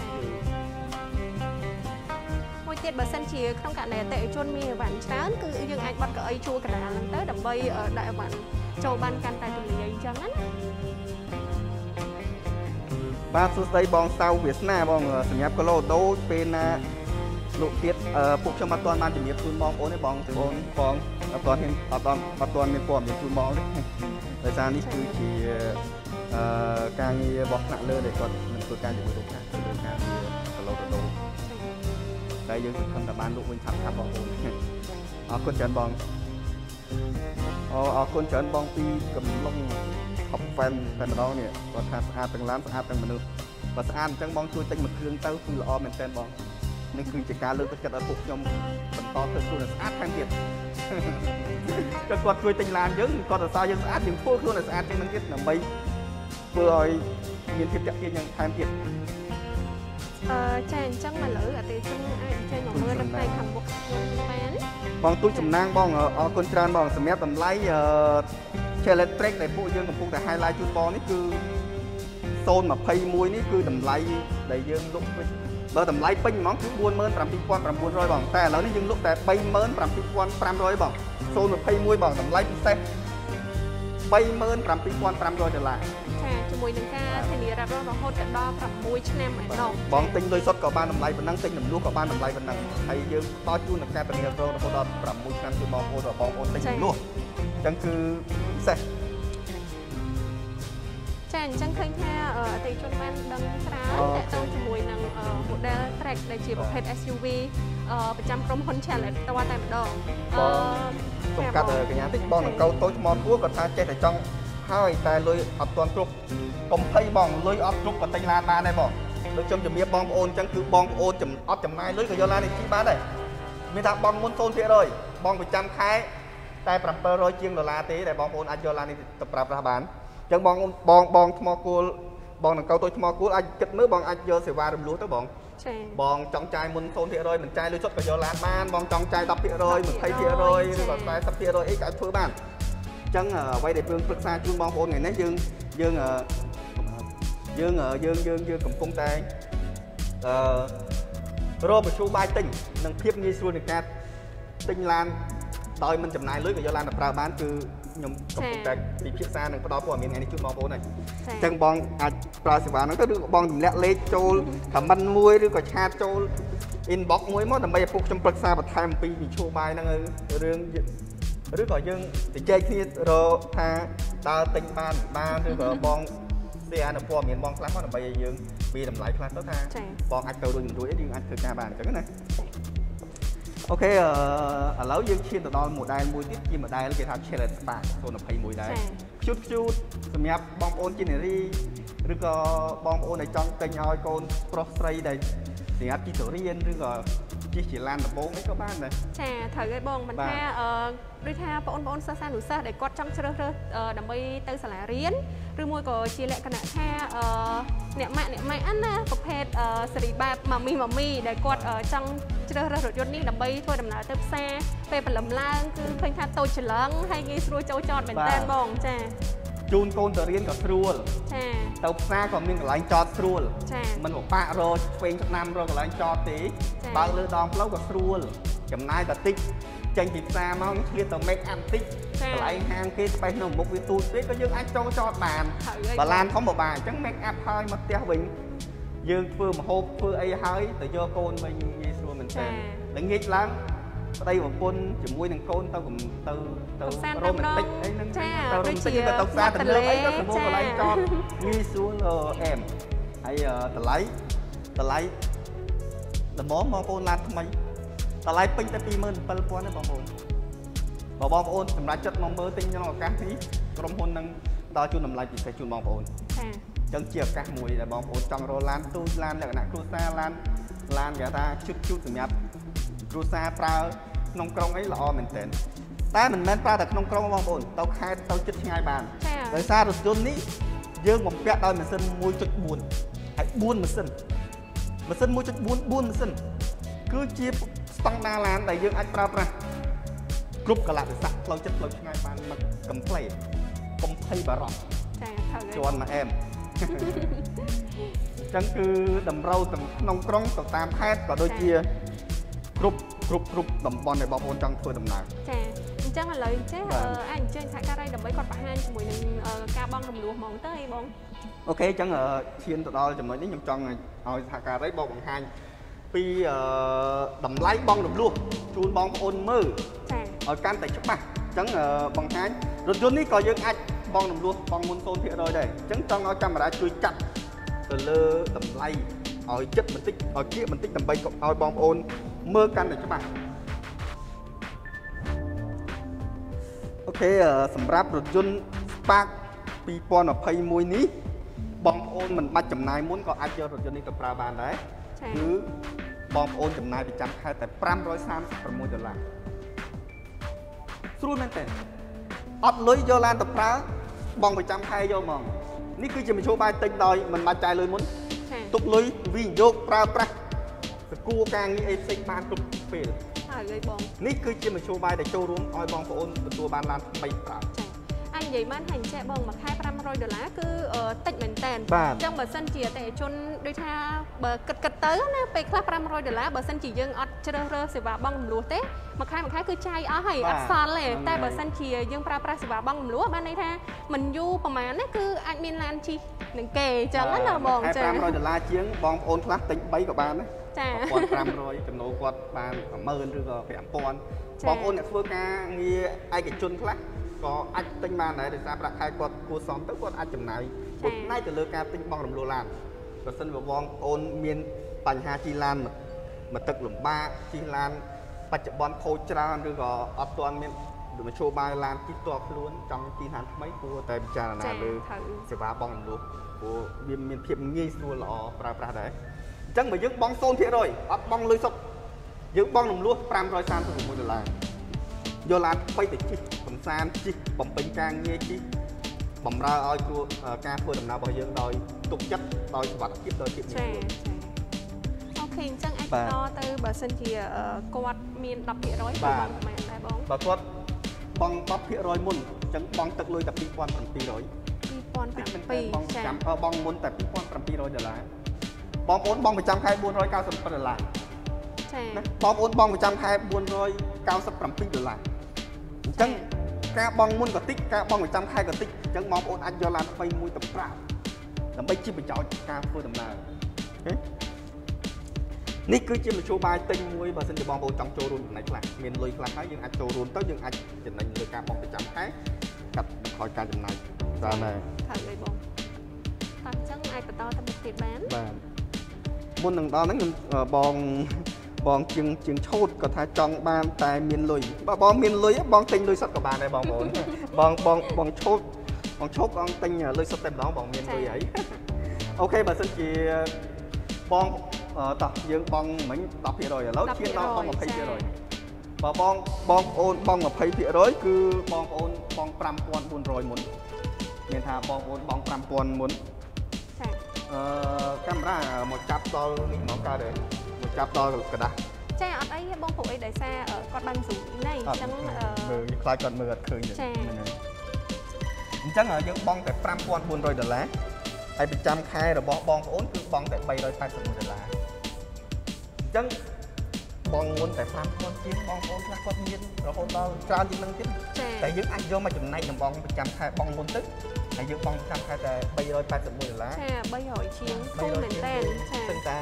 មួយទៀតបើសិនជាក្នុងករណីអតិថិជនមានអីវ៉ាន់ច្រើនគឺយើងអាចបត់កៅអីជួលកណ្ដាលហ្នឹងទៅដើម្បីដាក់អីវ៉ាន់ចូលបានកាន់តែទូលាយអញ្ចឹងណាបាទសួស្ដីបងសៅវាសនាបងសម្រាប់គីឡូដូពេលណាលោកទៀតពួកខ្ញុំអត់ទាន់បានជំរាបជូនបងប្អូនទេបងអត់ទាន់មានព័ត៌មានជូនបងទេដោយសារនេះគឺជាការងាររបស់ថ្នាក់លើដែលគាត់នឹងធ្វើការជាមួយលោកណាលើការងារគីឡូដូតែយើងសង្ឃឹមថាបានលោកវិញឆាប់បងប្អូនអរគុណច្រើនបងអរគុណច្រើនបងពីកំឡុងហប់ហ្វែនតែម្ដងនេះគាត់ថាស្អាតទាំងឡានស្អាតទាំងមនុស្សបើស្អាតអញ្ចឹងបងជួយទិញមួយគ្រឿងទៅគឺល្អមែនទែនបងនេះគឺជាការលើកទឹកចិត្តឲ្យពួកខ្ញុំបន្តធ្វើខ្លួនឲ្យស្អាតថែមទៀតគាត់ជួយទិញឡានយើងគាត់សរសើរយើងស្អាតយើងធ្វើខ្លួនឲ្យស្អាតជាងនឹងទៀតដើម្បីធ្វើឲ្យមានភាពតាក់ទាញយ៉ាងថែមទៀតចាអញ្ចឹងមកលើអតិថិជនអាចចេញមកមើលនៅផ្នែកខាងមុខខ្ញុំបានបងទូចចំណាំងបងអរគុណច្រើនបងសម្រាប់តម្លៃElectric ដែលពួកយើងកំពុងតែ highlight ជូនបងនេះគឺ021នេះគឺតម្លៃដែលយើងលក់វិញបើតម្លៃពេញហ្មងគឺ 47,900 បងតែឥឡូវនេះយើងលក់តែ 37,500 បង021បងតម្លៃពិសេស 37,500 ដុល្លារចាជាមួយនឹងការធានារ៉ាប់រហូតដល់6ឆ្នាំឯណោះបងទិញលុយសុទ្ធក៏បានតម្លៃប៉ុណ្ណឹងទិញដំណោះក៏បានតម្លៃប៉ុណ្ណឹងហើយយើងតជូននឹងការធានារ៉ាប់រហូតដល់6ឆ្នាំគឺបងប្អូនទិញដំណោះអញ្ចឹងគឺពិសេសចាអញ្ចឹងឃើញថាអតិថិជនបានដឹងច្រើនតទៅជាមួយនឹង model track ដែលជាប្រភេទ SUV ប្រចាំក្រុមហ៊ុន Challenge តតែម្ដងសំកាត់កញ្ញាតិចបងនឹងកោតូចថ្មគួរគាត់ថាចេះតែចង់ហើយតែលុយអត់ទាន់គ្រប់កុំភ័យបងលុយអត់គ្រប់ក៏ទិញឡានបានដែរបងដូចខ្ញុំជំរាបបងប្អូនអញ្ចឹងគឺបងប្អូនអត់ចំណាយលុយក៏យកឡាននេះជិះបានដែរមានថាបងមុន 0% បងប្រចាំខែតែ700ជាងដុល្លារទេដែលបងប្អូនអាចយកឡាននេះទៅប្រើប្រាស់បានអញ្ចឹងបងថ្មគួរបងនឹងកោតូចថ្មគួរអាចគិតមើលបងអាចយកសេវារំលោះទៅបងបងចង់ចាយមុន 0% មិនចាយលុយសុទ្ធក៏យកឡានបានបងចង់ចាយ 10% 20% ឬក៏ 40% អីក៏អាចធ្វើបានអញ្ចឹងអ្វីដែលយើងប្រឹក្សាជូនបងប្អូនថ្ងៃនេះយើងកំពុងតែរកមធ្យោបាយទិញនិងភាពងាយស្រួលនៃការទិញឡានដោយមិនចំណាយលុយក៏យកឡានទៅប្រើបានគឺខ្ញុំកំពុងតែពិភាក្សានិងផ្ដល់ព័ត៌មានថ្ងៃនេះជូនបងប្អូនហើយអញ្ចឹងបងអាចប្រើសេវាហ្នឹងទៅឬក៏បងទម្លាក់លេខចូល comment មួយឬក៏ឆាតចូល inbox មួយមកដើម្បីឲ្យពួកខ្ញុំប្រឹក្សាបន្ថែមអំពីវិជ្ជាបាយហ្នឹងរឿងឬក៏យើងជជែកគ្នារកថាតើទិញបានឬក៏បងshareនៅព័ត៌មានបងខ្លះមកដើម្បីឲ្យយើងមានតម្លៃខ្លះទៅថាបងអាចទៅរួចមិនរួចយើងអាចធ្វើការបានអញ្ចឹងណាអូខេឥឡូវយើងឈានទៅដល់ model មួយទៀតជា model គេថា Challenge Spark 021ដែរខ្ជូតសម្រាប់បងប្អូនជានារីឬក៏បងប្អូនដែលចង់ទិញឲ្យកូនប្រុសស្រីដែលសម្រាប់ជិះទៅរៀនឬក៏ជិះជាឡានដំបូងនេះក៏បានដែរចាត្រូវហើយបងមិនថាដូចថាបងប្អូនសិស្សានុសិស្សដែលគាត់ចង់ជ្រើសរើសដើម្បីទៅសាលារៀនឬមួយក៏ជាលក្ខណៈថាអ្នកម៉ាក់ណាប្រភេទសេរីបែបម៉ាមីដែលគាត់ចង់ជ្រើសរើសរថយន្តនេះដើម្បីធ្វើដំណើរទៅផ្សារពេលព្រលឹមឡើងគឺឃើញថាតូចច្រឡឹងហើយងាយស្រួលចូលចតមែនតើបងចាជូនកូនទៅរៀនក៏ស្រួលចាទៅផ្សារក៏មានកន្លែងចតស្រួលមិនពិបាករកឆ្វេងឆ្នាំរកកន្លែងចតទេបើលើដងផ្លូវក៏ស្រួលចំណាយតែតិចចេញពីផ្សារមកឆ្លៀតទៅ make up តិចកន្លែងហាងគេស្បេះនៅមុខវាទូចពេកក៏យើងអាចចូលចតបានបើឡានធំពិបាកអញ្ចឹង make up ហើយមកផ្ទះវិញយើងធ្វើម្ហូបធ្វើអីហើយទៅយកកូនវិញងាយស្រួលមែនតើល្ងាចឡើងប្តីប្រពន្ធជាមួយនឹងកូនទៅរ៉ូមែនតិកអីហ្នឹងទៅរ៉ូមែនតិកទៅផ្សារទៅលើអីទៅសម្បូរកន្លែងចតងាយស្រួលអែមហើយតម្លៃដំបងបងប្អូនឡានថ្មីតម្លៃពេញតែ 27,000 ទេបងប្អូនបើបងប្អូនសម្រាប់ចិត្តមកមើលទិញក្នុងឱកាសនេះក្រុមហ៊ុននឹងដល់ជូនតម្លៃពិសេសជូនបងប្អូនចាអញ្ចឹងជាឱកាសមួយដែលបងប្អូនចង់រកឡានទូចឡានលក្ខណៈគ្រួសារឡានគេថាជូតសម្រាប់គ្រួសារប្រើក្នុងក្រុងអីល្អមែនទែនតែមិនមែនប្រើតែក្នុងក្រុងបងប្អូនទៅខេត្តទៅជិតឆ្ងាយបានដោយសាររថយន្តនេះយើងបំពាក់ដោយម៉ាស៊ីន 1.4 ហើយ4ម៉ាស៊ីន 1.4 4ម៉ាស៊ីនគឺជាស្តង់ដារឡានដែលយើងអាចប្រើប្រាស់គ្រប់កលៈទេសៈផ្លូវចិត្តផ្លូវឆ្ងាយបានមកកំភ្លេកុំភ័យបារម្ភចាត្រូវហើយជន់មកអែមអញ្ចឹងគឺតម្រូវទាំងក្នុងក្រុងទៅតាមខេត្តក៏ដូចជាគ្រប់តំបន់ដែលបងប្អូនចង់ធ្វើដំណើរចាអញ្ចឹងឥឡូវចេះអាចអញ្ជើញសហការីដើម្បីគាត់បង្ហាញជាមួយនឹងការបង់រំលោះហ្មងទៅអីបងអូខេអញ្ចឹងឈានទៅដល់ចំណុចនេះខ្ញុំចង់ឲ្យសហការីបងបង្ហាញពីតម្លៃបង់រំលោះជូនបងប្អូនមើលចាឲ្យកាន់តែច្បាស់អញ្ចឹងបង្ហាញរថយន្តនេះក៏យើងអាចបង់រំលោះបង់មុន 0% ដែរអញ្ចឹងចង់ឲ្យកាមេរ៉ាជួយកាត់ទៅលើតម្លៃឲ្យចិត្តបន្តិចឲ្យគៀកបន្តិចដើម្បីឲ្យបងប្អូនមើលកាន់តែច្បាស់អូខេសម្រាប់រថយន្ត Spark 2021នេះបងប្អូនមិនបាច់ចំណាយមុនក៏អាចយករថយន្តនេះទៅប្រើបានដែរគឺបងប្អូនចំណាយប្រចាំខែតែ$536ស្រួលមែនទេអត់លុយយកឡានទៅប្រើបងប្រចាំខែយកហ្មងនេះគឺជាមធ្យោបាយទិញដោយមិនបាច់ចាយលុយមុនទុកលុយវិនិយោគប្រើប្រាស់សគួរការងារអីផ្សេងបានគ្រប់ពេលហើយត្រូវឲ្យបងនេះគឺជាមធ្យោបាយដែលចូលរួមឲ្យបងប្អូនទទួលបានឡានថ្មីប្រើអញនិយាយបានថាអញ្ចឹងបងមួយខែ$500គឺតិចមែនតើអញ្ចឹងបើសិនជាតែជនដូចថាបើគិតទៅណាពេលខ្លះ$500បើសិនជាយើងអត់ជ្រើសរើសសេវាបង់រំលោះទេមួយខែគឺចាយអស់ហើយអត់សល់ទេតែបើសិនជាយើងប្រើប្រាស់សេវាបង់រំលោះបានន័យថាមិនយូរប្រហែលណាគឺអាចមានឡានជិះនឹងគេអញ្ចឹងណាបងចា$500ជាងបងប្អូនខ្លះទិញ3ក៏បានដែរចា$1500ចំណូលគាត់បាន10000ឬក៏5000បងប្អូនអ្នកធ្វើការងារឯកជនខ្លះក៏អាចទិញបានដែរដោយសារប្រាក់ខែគាត់គួរសមទៅគាត់អាចចំណាយមួយផ្នែកទៅលើការទិញបង់រំលោះឡានបើសិនជាបងប្អូនមានបញ្ហាជិះឡានមកទឹកលំបាកជិះឡានបច្ចុប្បន្នខូចច្រើនឬក៏អត់ទាន់មានមធ្យោបាយឡានជិះផ្ទាល់ខ្លួនចង់ជិះឡានថ្មីគួរតែពិចារណាលើសេវាបង់រំលោះព្រោះវាមានភាពងាយស្រួលល្អប្រើប្រាស់ដែរអញ្ចឹងបើយើងបង់0%អត់បង់លុយសុទ្ធយើងបង់រំលោះ$536យកឡានថ្មីទៅជិះកំសាន្តជិះបំពេញការងារជិះបំរើឲ្យគ្រួការធ្វើដំណើររបស់យើងដោយទុកចិត្តដោយសុវត្ថិភាពដោយភាពងាយស្រួលអូខេអញ្ចឹងអាចបន្តទៅបើសិនជាគាត់មាន10%បងមិនដែរបងបើគាត់បង់10%មុនអញ្ចឹងបង់ទឹកលុយតែ$2700បងមុនតែ$2700បងប្អូនបងប្រចាំខែ$497ចាបងប្អូនបងប្រចាំខែ$497អញ្ចឹងការបង់មុនក៏តិចការបង់ប្រចាំខែក៏តិចអញ្ចឹងបងប្អូនអាចយកឡានថ្មីមួយទៅប្រើដើម្បីជាប្រយោជន៍ការធ្វើដំណើរនេះគឺជាមធ្យោបាយទិញមួយបើសិនជាបងប្អូនចង់ចូលរួមចំណែកខ្លះមានលុយខ្លះហើយយើងអាចចូលរួមទៅយើងអាចចំណេញលើការបង់ប្រចាំខែកាត់បន្ថយការចំណាយច្រើនដែរហើយបងអញ្ចឹងអាចបន្តទៅមុខទៀតបានមុននឹងដល់ហ្នឹងខ្ញុំបងជាងឆូតគាត់ថាចង់បានតែមានលុយបើបងមានលុយបងទិញលុយសុទ្ធក៏បានដែរបងប្អូនបងឆូតបងទិញលុយសុទ្ធតែម្ដងបងមានលុយហើយអូខេបើសិនជាបងតោះយើងបងមិញ10%ឥឡូវឈានដល់បង20%បើបងប្អូនបង20%គឺបងប្អូនបង$5400មុនមានថាបងប្អូនបង$5000មុនកាមេរ៉ាមកចាប់ដល់នេះមកកើតទេមកចាប់ដល់กระดาษចាអត់អីទេបងព្រោះអីដោយសារគាត់បានស៊ូណៃអញ្ចឹងមើលខ្លាចគាត់មើលអត់ឃើញទេអញ្ចឹងយើងបង់តែ$5400ហើយប្រចាំខែរបស់បងប្អូនគឺបង់តែ$381អញ្ចឹងបងមុនតែ$5000ជាងបងប្អូនខ្លះគាត់មានរហូតដល់ច្រើនជាងនឹងទៀតតែយើងអាចយកមកចំណែកក្នុងបងប្រចាំខែបងមុនទៅហើយយើងបង់ប្រចាំខែតែ$381 ចា300ជាងគូមែនតើចាซึ่งតែ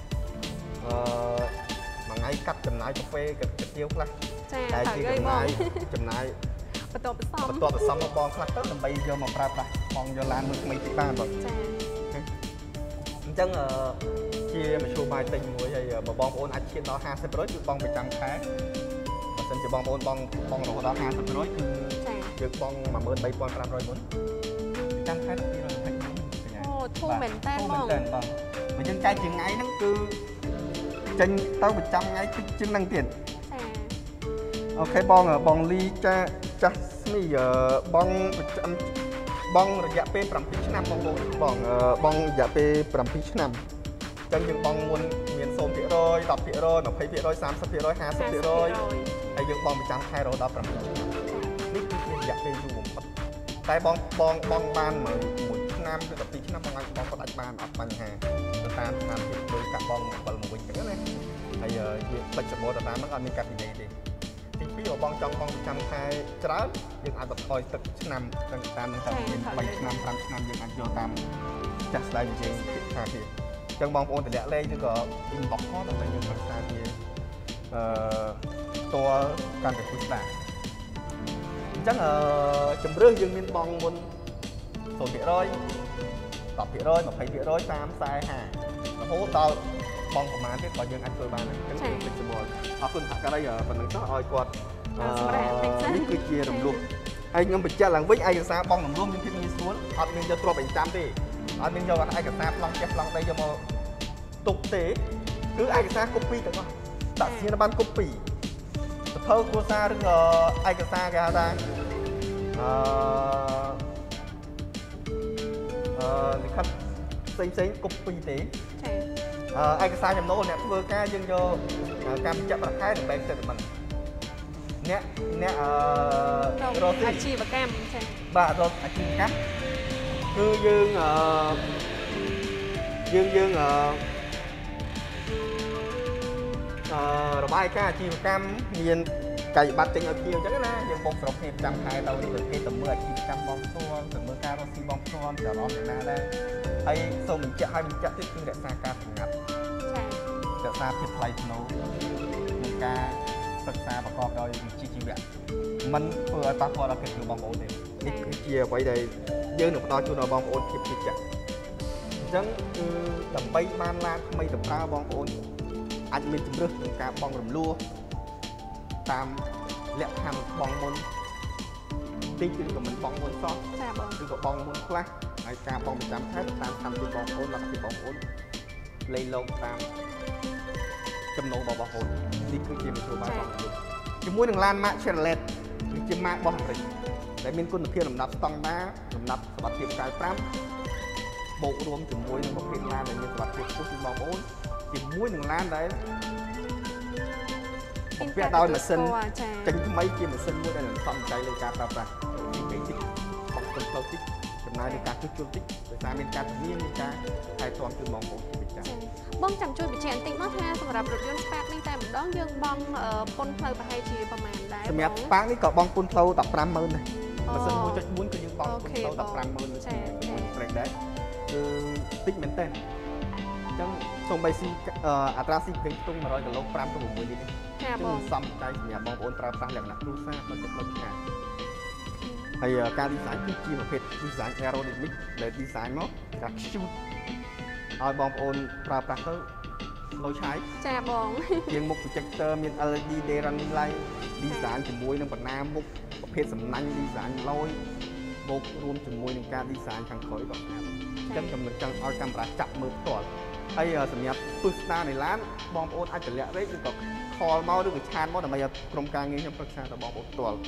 មួយថ្ងៃកាត់ចំណាយកាហ្វេកាទៀវខ្លះតែជាចំណាយបន្តបន្សំមកបងខ្លះទៅដើម្បីយកមកប្រើប្រាស់បងយកឡានមួយថ្មីទីបានបងចាអញ្ចឹងជាមធ្យោបាយទិញមួយហើយបងប្អូនអាចឈានដល់50%គឺបងប្រចាំខែបើមិនជាបងប្អូនបងរហូតដល់50%គឺយើងបង13500មុនចាំខែ1220 អូធូរមែនតើបងបើយើងចែកជាថ្ងៃហ្នឹងគឺចេញទៅប្រចាំថ្ងៃតិចជាងហ្នឹងទៀតអូខេបងលីចាស់ស្មីបងប្រចាំបងរយៈពេល7ឆ្នាំបងបងរយៈពេល7ឆ្នាំអញ្ចឹងយើងបងមុនមាន0% 10% 20% 30% 50% ហើយយើងបងប្រចាំខែរហូតដល់7ឆ្នាំនេះគឺជារយៈពេលយូរបំផុតតែបងបាន1ឆ្នាំឬ12ឆ្នាំបងគាត់អាចបានអត់បញ្ហាទៅតាមស្ថានភាពដូចកាក់បង7មកវិញអញ្ចឹងណាហើយយើងបិទចំពោះទៅតាមហ្នឹងអត់មានកាត់ពីនេះទេទី2បើបងចង់បងប្រចាំខែច្រើនយើងអាចបន្ថយទឹកឆ្នាំតាមនឹងតាមមាន3ឆ្នាំ5ឆ្នាំយើងអាចយកតាមចាស់ស្ដាយយើងពិសាគ្នាអញ្ចឹងបងប្អូនតម្លាក់លេខឬក៏ inbox ផងដើម្បីយើងប្រឹក្សាគ្នាផ្ទាល់កាន់តែគូស្ដាប់អញ្ចឹងជំរឿសយើងមានបងមុន0% 10% 20% 30 40 50រហូតដល់បងប្រមាណទៀតបើយើងអាចធ្វើបានអញ្ចឹងគឺជំនួសអរគុណថាការីប៉ុណ្្នឹងចុះឲ្យគាត់នេះគឺជារំលោះហើយខ្ញុំបញ្ជាក់ឡើងវិញឯកសារបងរំលោះមានភាពងាយស្រួលអត់មានយកទ្រព្យបញ្ចាំទេអត់មានយកឯកសារប្លង់ផ្ទះប្លង់ដីយកមកទុកទេគឺឯកសារ copy ទាំងអស់ដាក់សញ្ញាបត្រ copy សភៅគ្រួសារឬក៏ឯកសារគេហៅថាលិខិតផ្សេង copy ទេឯកសារចំណូលអ្នកធ្វើការយើងយកការបញ្ជាក់ប្រាក់ខែនិង bank statement អ្នករកអាជីវកម្មចាបាទរកអាជីវកម្មគឺយើងរបាយការណ៍អាជីវកម្មមានកាយប័ត្រចេញឲ្យភ្ញៀវអញ្ចឹងណាយើងបុកស្រុកគ្នាចាំខែទៅនេះគេទៅមើលអាជីវកម្មបងផ្ទាល់ទៅមើលការរកស៊ីបងផ្ទាល់ទៅអារម្មណ៍យ៉ាងណាដែរហើយសូមបញ្ជាក់ទៀតគឺរក្សាការសម្ងាត់ចារក្សាភាពថ្លៃថ្នូរនិងការសិក្សាប្រកបដោយវិជ្ជាជីវៈមិនធ្វើឲ្យប៉ះពាល់ដល់កិត្តិយសបងប្អូនទេនេះគឺជាអ្វីដែលយើងនឹងផ្ដល់ជូនដល់បងប្អូនភាពជឿជាក់អញ្ចឹងគឺដើម្បីបានឡានថ្មីទៅប្រើបងប្អូនអាចមានជំរឿសក្នុងការបង់រំលោះតាមលក្ខខណ្ឌបងមុនទីគឺក៏មិនបងមុនសោះចាបងឬក៏បងមុនខ្លះហើយការបងប្រចាំខែតាមកម្មវិធីបងប្អូនលក្ខណៈបងប្អូនលេងលោកតាមចំណូលរបស់បងប្អូននេះគឺជាមធ្យោបាយបងប្អូនជាមួយនឹងឡាន Mark Chevrolet គឺជា Mark របស់អាមេរិកដែលមានគុណភាពលំដាប់ស្តង់ដារលំដាប់សុវត្ថិភាព95បូករួមជាមួយនឹងប្រភេទឡានដែលមានសុវត្ថិភាពខ្ពស់ជូនបងប្អូនជាមួយនឹងឡានដែលបំពាក់ដោយម៉ាស៊ីនចេញថ្មីជាម៉ាស៊ីនមួយដែលនឹងសំចៃលើការប្រើប្រាស់ទីពេកតិចបង់ទុនផ្លូវតិចចំណាយលើការជួសជុលតិចដោយសារមានការធានាមានការថែទាំជូនបងប្អូនជាប្រចាំបងចាំជួយបញ្ជាក់បន្តិចមកថាសម្រាប់រថយន្ត Spark នេះតែម្ដងយើងបង់ពន្ធផ្លូវប្រហែលជាប្រមាណដែរសម្រាប់ Spark នេះក៏បង់ពន្ធផ្លូវ 150,000 ដែរម៉ាស៊ីន 1.4 គឺយើងបង់ពន្ធផ្លូវ 150,000 ចាព្រេកដែរគឺតិចមែនតើអញ្ចឹងសូម្បីស៊ីអត្រាស៊ីប្រេងខ្ទង់100គីឡូ5ទៅ6លីត្រចាបងសំចៃសម្រាប់បងប្អូនប្រើប្រាស់លក្ខណៈគ្រួសារដូចជាផ្លូវឆ្ងាយហើយការ design គឺជាប្រភេទ design aerodynamic ដែល design មកការ cute ឲ្យបងប្អូនប្រើប្រាស់ទៅលុយឆាយចាបងជាងមុខ projector មាន LED day running light design ជាមួយនឹងបណ្ណាមុខប្រភេទសំណាញ់ design លយបូករួមជាមួយនឹងការ design ខាងក្រោយក៏ស្អាតអញ្ចឹងខ្ញុំចង់ឲ្យកាមេរ៉ាចាប់មើលផ្ទាល់ហើយសម្រាប់ពឹស្ដារនៃឡានបងប្អូនអាចតម្លាក់រែកឬក៏ខលមកឬក៏ឆានមកដើម្បីឲ្យក្រុមការងារខ្ញុំប្រឹក្សាដល់បងប្អូនផ្ទាល់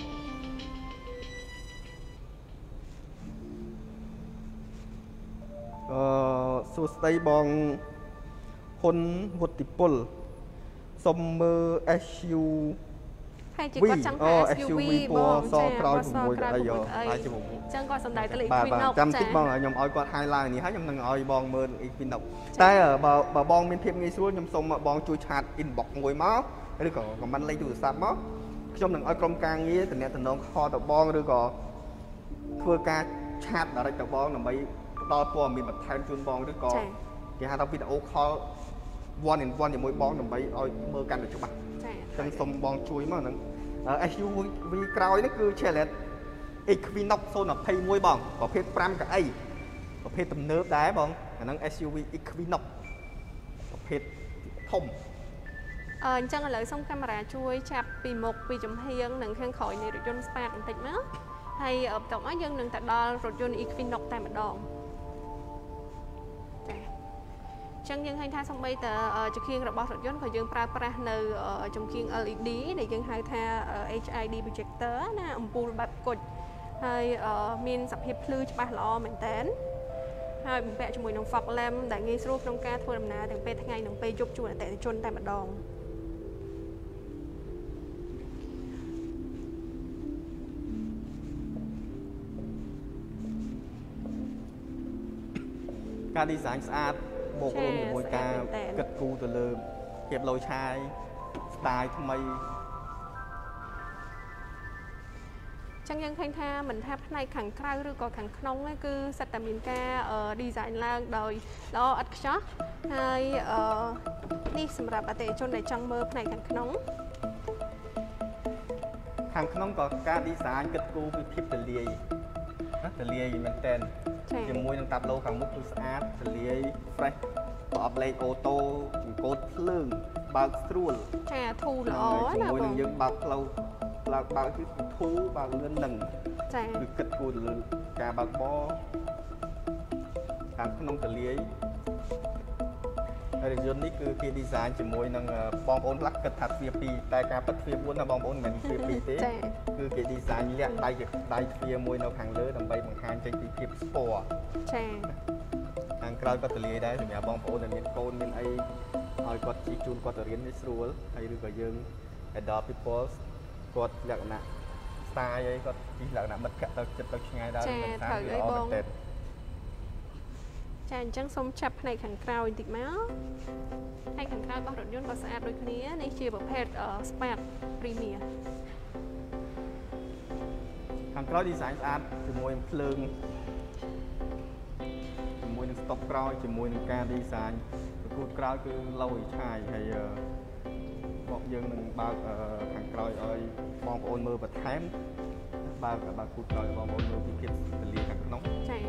សួស្ដីបងហ៊ុនវុទ្ធិពលសុំមើល SU ហើយជាគាត់ចង់ថា SUV បងសក្រោយ6អីហើយជាអញ្ចឹងគាត់សំដៅទៅលើ Equinox ចាំតិចបងខ្ញុំឲ្យគាត់ highlight នេះហើយខ្ញុំនឹងឲ្យបងមើល Equinox តែបើបងមានភាពងាយស្រួលខ្ញុំសូមបងជួយឆាត inbox មួយមកឬក៏ comment លេខទូរស័ព្ទមកខ្ញុំនឹងឲ្យក្រុមការងារតំណែងខលទៅបងឬក៏ធ្វើការឆាត direct ទៅបងដើម្បីផ្ដល់ព័ត៌មានបន្ថែមជូនបងឬក៏គេហៅថាវីដេអូ call one in one ជាមួយបងដើម្បីឲ្យមើលកាន់តែច្បាស់ចា៎អញ្ចឹងសូមបងជួយមកហ្នឹង SUV ក្រោយនេះគឺ Chevrolet Equinox 021បងប្រភេទ5កៅអីប្រភេទទំនើបដែរបងអាហ្នឹង SUV Equinox ប្រភេទធំអញ្ចឹងឥឡូវសូមកាមេរ៉ាជួយចាប់ពីមុខពីចំហៀងនិងខាងក្រោយនៃរថយន្ត Spark បន្តិចមកហើយបន្ទាប់មកយើងនឹងទៅដល់រថយន្ត Equinox តែម្ដងចឹងយើងឃើញថាសំបីតចង្កៀងរបស់រថយន្តក៏យើងប្រើប្រាស់នៅចង្កៀង LED ដែលយើងហៅថា HID projector ណាអំពូលបែបគុជហើយមានសភាពភ្លឺច្បាស់ល្អមែនតើហើយបំពាក់ជាមួយនឹង fog lamp ដែលងាយស្រួលក្នុងការធ្វើដំណើរទាំងពេលថ្ងៃនិងពេលយប់ជូនអតិថិជនតែម្ដងការ design ស្អាតបូករួមជាមួយការគិតគូរទៅលើភាពលយឆាយ style ថ្មីចឹងយើងឃើញថាមិនថាផ្នែកខាងក្រៅឬក៏ខាងក្នុងទេគឺសិតតែមានការ design ឡើងដោយល្អឥតខ្ចោះហើយនេះសម្រាប់អតិថិជនដែលចង់មើលផ្នែកខាងក្នុងក៏ការ design គិតគូរពីភាពទលាយមែនតើជាមួយនឹងតាប់ឡូខាងមុខគឺស្អាតទលាយ fresh ប្រអប់លេខអូតូចង្កូតភ្លើងបើកស្រួលចាធូរល្អណាបងជាមួយនឹងយើងបើកផ្លូវបើកគឺធូរបើកលឿននឹងចាគឺគិតគូរទៅលើការបើកបរខាងក្នុងទលាយហើយរថយន្តនេះគឺគេ design ជាមួយនឹងបងប្អូនខ្លះគិតថាទ្វារ2តែការពិតទ្វារ4ណាបងប្អូនមិនមែនទ្វារ2ទេគឺគេ design លាក់ដៃទ្វារមួយនៅខាងលើដើម្បីបង្ហាញចេញពីភាពស្ពណ៌ចាខាងក្រោយក៏ទលាយដែរសម្រាប់បងប្អូនដែលមានកូនមានអីឲ្យគាត់ជិះជូនគាត់ទៅរៀននេះស្រួលហើយឬក៏យើង adult people គាត់លក្ខណៈ style អីគាត់ពីលក្ខណៈមិត្តភក្តិទៅចិត្តទៅឆ្ងាយដល់មិនថាវាល្អមែនទេចាអញ្ចឹងសូមចាប់ផ្នែកខាងក្រោយបន្តិចមកផ្នែកខាងក្រោយរបស់រថយន្តក៏ស្អាតដូចគ្នានេះជាប្រភេទ Smart Premier ខាងក្រោយ design ស្អាតជាមួយនឹងភ្លើងជាមួយនឹង stop ក្រោយជាមួយនឹងការ design ប្រគួតក្រោយគឺឡូយឆាយហើយមកយើងនឹងបើកខាងក្រោយឲ្យបងប្អូនមើលបន្ថែមបើកគូតក្រោយបងប្អូនមើលពីភាពទលាខាងក្នុងចា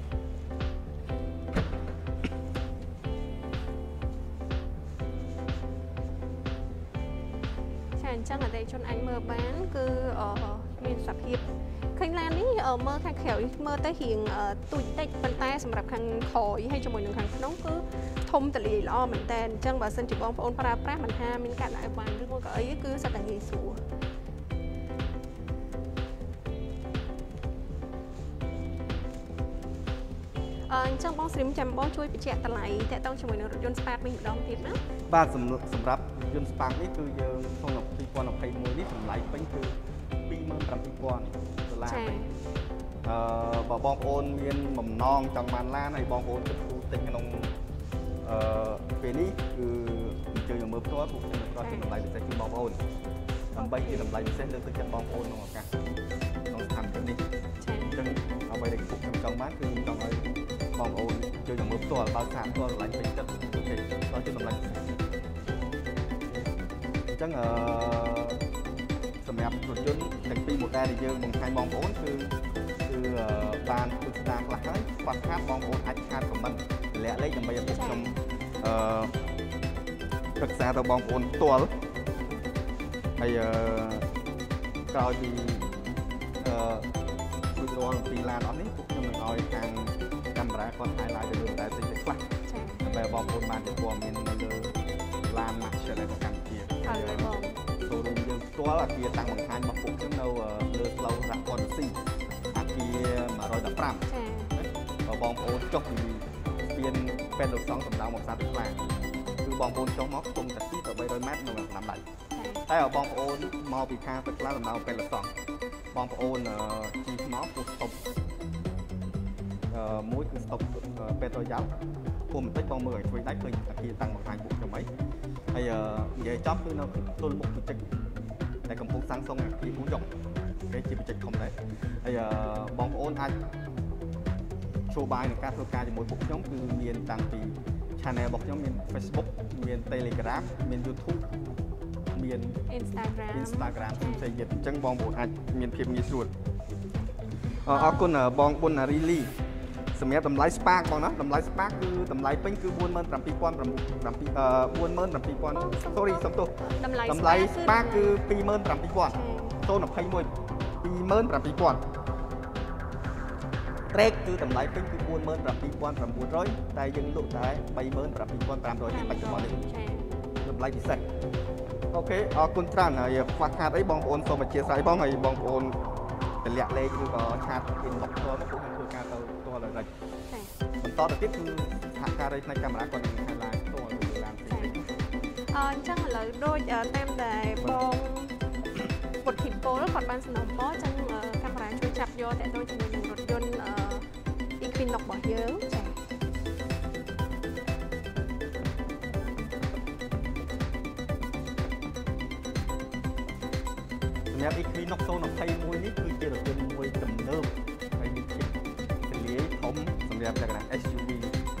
អញ្ចឹងអតិថិជនអាចមើលបានគឺមានសភាពឃើញឡាននេះមើលខាងក្រៅមើលទៅរៀងទូចតិចប៉ុន្តែសម្រាប់ខាងក្រោយហើយជាមួយនឹងខាងក្នុងគឺធំទលាយល្អមែនតើអញ្ចឹងបើសិនជាបងប្អូនប្រើប្រាស់មិនថាមានការដាក់អីបានឬមកក៏អីគឺសិតតែងាយស្រួលអញ្ចឹងបងស្រីមចាំបងជួយបញ្ជាក់តម្លៃតកតងជាមួយនឹងរថយន្ត Spark នេះម្ដងទៀតណាបាទសម្រាប់រថយន្ត Spark នេះគឺយើងក្នុង2021នេះតម្លៃពេញគឺ$27,000បើបងប្អូនមានបំណងចង់បានឡានហើយបងប្អូនគិតគូរទិញក្នុងពេលនេះគឺអញ្ជើញមកមើលផ្ទាល់ពួកខ្ញុំផ្ទាល់ជាតម្លៃពិសេសជូនបងប្អូនដើម្បីជាតម្លៃពិសេសលើកទឹកចិត្តបងប្អូនក្នុងឱកាសក្នុងស្ថានភាពនេះអញ្ចឹងអ្វីដែលពួកខ្ញុំចង់បានគឺចង់ឲ្យបងប្អូនជួយមកមើលផ្ទាល់បើសាកផ្ទាល់តម្លៃពេញចិត្តអូខេដល់ជាតម្លៃពិសេសអញ្ចឹងសម្រាប់រថយន្តទាំងពីរ model ដែលយើងបង្ហាញបងប្អូនគឺបានទស្សនាខ្លះហើយខ្វះខាតបងប្អូនអាចខាត comment តម្លាក់លេខដើម្បីឲ្យពួកខ្ញុំប្រឹក្សាទៅបងប្អូនផ្ទាល់ហើយក្រោយពីរួចរាល់ពីឡានអស់នេះពួកខ្ញុំនឹងឲ្យខាងកាមេរ៉ាគាត់ highlight ទៅលើតែតិចខ្លះដើម្បីបងប្អូនបានជាព័ត៌មាននៅលើឡាន Marshall របស់កម្ពុជាហើយបង showroom យើងផ្ទាល់អាគារតាំងបង្ហាញរបស់ពួកខ្ញុំនៅលើផ្លូវរ៉ាក់វ៉ាន់ស៊ីអាគារ115បើបងប្អូនចុះពីស្ពានពេទ្យលោកសង្ឃសំដៅមកផ្សារទឹកខ្លាគឺបងប្អូនចុះមកគុំតា2ទៅ300ម៉ែត្រនៅតាមដៃតែបងប្អូនមកពីខាងទឹកខ្លាសំដៅពេទ្យលោកសង្ឃបងប្អូនជិះមកពុះស្តុបមួយគឺស្តុបពេទ្យរយ៉ាល់ពុំបន្តិចបងមើលឲ្យជួយដៃឃើញអាគារតាំងបង្ហាញពួកខ្ញុំអីហើយនិយាយចំគឺនៅទល់មុខបច្ចេកតែកំពុងសាងសង់អាគារគូយ៉ុកគេជាបច្ចេកធំដែរហើយបងប្អូនអាចចូលបាយនឹងការធ្វើការជាមួយពួកខ្ញុំគឺមានតាំងពី channel របស់ខ្ញុំមាន Facebook មាន Telegram មាន YouTube មាន Instagram ផ្សេងទៀតអញ្ចឹងបងប្អូនអាចមានភាពងាយស្រួលអរគុណបងបុនរីលីសម្រាប់តម្លៃ Spark បងណាតម្លៃ Spark គឺតម្លៃពេញគឺ47,000 sorry សំទោសតម្លៃ Spark គឺ27,000 021 27,000 Trek គឺតម្លៃពេញគឺ47,900 តែយើងលក់តែ37,500នេះបច្ចុប្បន្ននេះតម្លៃពិសេសអូខេអរគុណច្រើនហើយខ្វះខាតអីបងប្អូនសូមអធិស្ឋានបងហើយបងប្អូនតម្លាក់លេខឬក៏ឆាត inbox ផ្ទាល់មកពួកខ្ញុំធ្វើការទៅផ្ទាល់ដល់បន្តទៅទៀតគឺសហការីផ្នែកកាមេរ៉ាគាត់នឹង highlight ផ្ទាល់លើឡានផ្សេងអញ្ចឹងឥឡូវដូចតាមដែលបងពុទ្ធិពលគាត់បានសំណូមពរអញ្ចឹងកាមេរ៉ាជួយចាប់យកតទៅជាមួយនឹងរថយន្តEquinox របស់យើងចាសម្រាប់ Equinox 021នេះគឺជារថយន្តមួយទំនើបហើយមានភាពទលាយធំសម្រាប់លក្ខណៈ SUV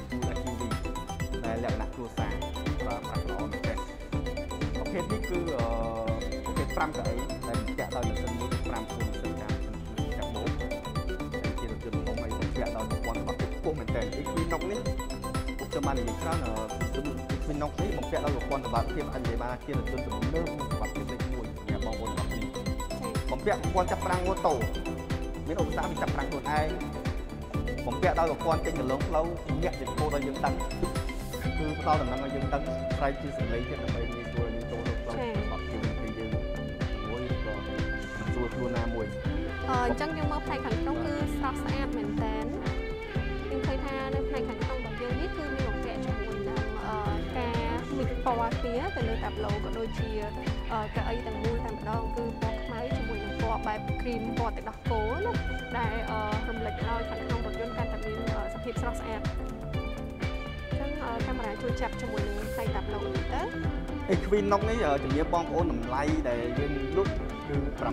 ដែលលក្ខណៈគ្រួសារប្រើប្រាស់ល្អមែនទែនប្រភេទនេះគឺប្រភេទ5កៅអីដែលពាក់ដោយម៉ាស៊ីនមួយ5គ្រឿងម៉ាស៊ីនការកាបូបជារថយន្តធំហើយពាក់ដោយប្រព័ន្ធរបស់ខ្ពស់មែនទែន Equinox នេះពួកខ្ញុំបាននិយាយច្រើនEquinox នេះបំពាក់ដោយប្រព័ន្ធសុវត្ថិភាពអាចនិយាយបានជារថយន្តទំនើបសុវត្ថិភាពលេខ1សម្រាប់បងប្អូនរបស់នេះបំពាក់ប្រព័ន្ធចាប់ប្រាំងម៉ូតូមានឧបសគ្គពីចាប់ប្រាំងខ្លួនឯងបំពាក់ដោយប្រព័ន្ធចេញទៅលើផ្លូវញាក់ជាពោដល់យើងដឹងគឺផ្ដល់ដំណឹងឲ្យយើងដឹងស្រ័យជាសម្លេងទៀតដើម្បីងាយស្រួលយើងចូលលើផ្លូវអត់ជាពីយើងមួយក៏ស្រួលខ្លួនណាមួយអញ្ចឹងយើងមើលផ្នែកខាងក្នុងគឺស្រស់ស្អាតមែនតើយើងឃើញថានៅផ្នែកខាងក្នុងរបស់យើងនេះគឺមានបំពាក់ជាមួយនឹងការមីតពណ៌គ្នាទៅលើតាប់ឡូក៏ដូចជាកៅអីទាំងមូលតែម្ដងគឺពណ៌ខ្មៅជាមួយនឹងពណ៌បែប cream ពណ៌ទឹកដោះគោណាដែលរំលេចឲ្យខាងក្នុងរថយន្តកាន់តែមានសភាពស្រស់ស្អាតអញ្ចឹងកាមេរ៉ាជួយចាប់ជាមួយនឹងផ្នែកតាប់ឡូនេះទៅ Equinox នេះជំរាបបងប្អូនតម្លៃដែលយើងលក់គឺ67000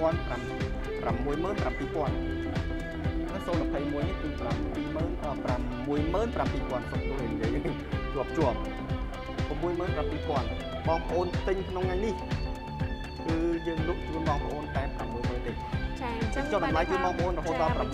021នេះគឺ67000សុខដូចនិយាយជាប់67000បងប្អូនទិញក្នុងថ្ងៃនេះគឺយើងលក់ជូនបងប្អូនតែ60000ទេចាអញ្ចឹងតម្លៃជូនបងប្អូនរហូតដល់$7000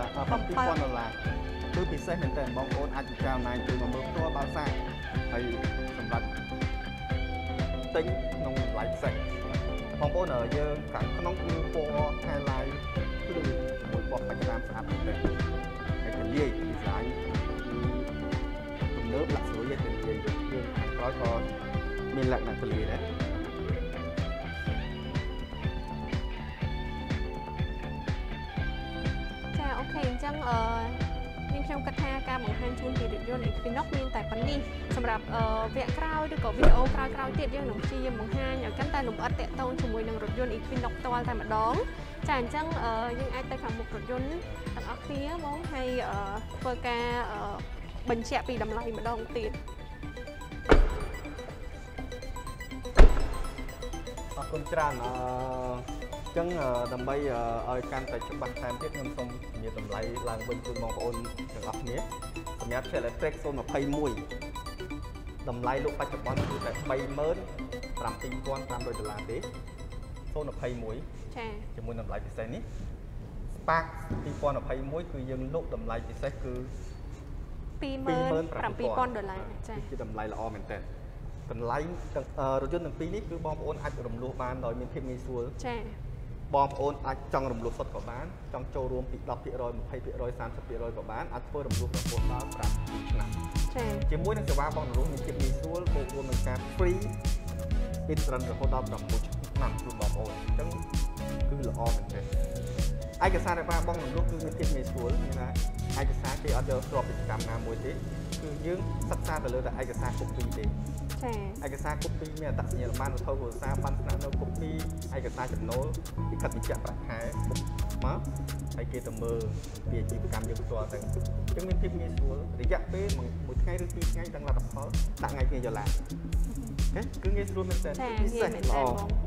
គឺពិសេសមែនតើបងប្អូនអាចពិចារណាជួយមកមើលផ្ទាល់បើសាហើយសម្រាប់ទិញក្នុងតម្លៃពិសេសបងប្អូនយើងខាងក្នុងគឺពណ៌ highlight គឺមួយពណ៌បច្ចុប្បន្នស្អាតមែនតើហើយទៅលាយពីស្អាតទំនើបលាក់ស្រួយទៅនិយាយយើងខាងក្រោយក៏មានលក្ខណៈទៅលាយដែរចាអូខេអញ្ចឹងខ្ញុំគិតថាការបង្ហាញជូនពីរថយន្ត Equinox មានតែប៉ុណ្នេះសម្រាប់វគ្គក្រោយឬក៏វីដេអូក្រោយៗទៀតយើងនឹងព្យាយាមបង្ហាញឲ្យកាន់តែលម្អិតទាក់ទងជាមួយនឹងរថយន្ត Equinox ផ្ទាល់តែម្ដងចាអញ្ចឹងយើងអាចទៅខាងមុខរថយន្តទាំងអស់គ្នាបងហើយធ្វើការបញ្ជាក់ពីតម្លៃម្ដងទៀតអរគុណច្រើនចឹងដើម្បីឲ្យកាន់តែច្បាស់ថែមទៀតខ្ញុំសូមជំរាបតម្លៃឡើងវិញជូនបងប្អូនទាំងអស់គ្នាសម្រាប់ Shell Electric 021តម្លៃលោកបច្ចុប្បន្នគឺតែ$37500ទេ021 ចាជាមួយតម្លៃពិសេសនេះ Spark 2021គឺយើងលក់តម្លៃពិសេសគឺ $27000ចាគឺជាតម្លៃល្អមែនតើតម្លៃរថយន្តទាំងពីរនេះគឺបងប្អូនអាចរំលោះបានដោយមានភាពងាយស្រួលចាបងប្អូនអាចចង់រំលោះសុទ្ធក៏បានចង់ចូលរួមពី10% 20% 30% ក៏បានអាចធ្វើរំលោះរហូតដល់5ឆ្នាំចាជាមួយនឹងសេវាបង់រំលោះមានភាពងាយស្រួលបូករួមនឹងការ free insurance រហូតដល់6ឆ្នាំជូនបងប្អូនអញ្ចឹងគឺល្អមែនទេឯកសារសេវាបង់រំលោះគឺមានភាពងាយស្រួលមានថាឯកសារគេអត់យកស្របពីកម្មណាមួយទេគឺយើងសិក្សាទៅលើតែឯកសារ copy ទេចាឯកសារ copy មានអត្តសញ្ញាណប័ណ្ណវត្ថុគ្រួសារបានស្នាក់នៅ copy ឯកសារចំណូលលិខិតបញ្ជាក់ប្រាក់ខែមកហើយគេទៅមើលពីអាជីវកម្មយើងផ្ទាល់ទៅអញ្ចឹងមានភាពងាយស្រួលរយៈពេលមួយថ្ងៃឬ2ថ្ងៃទាំងលទ្ធផលដាក់ថ្ងៃគ្នាយឡាអូខេគឺងាយស្រួលមែនតើពិសេសល្អ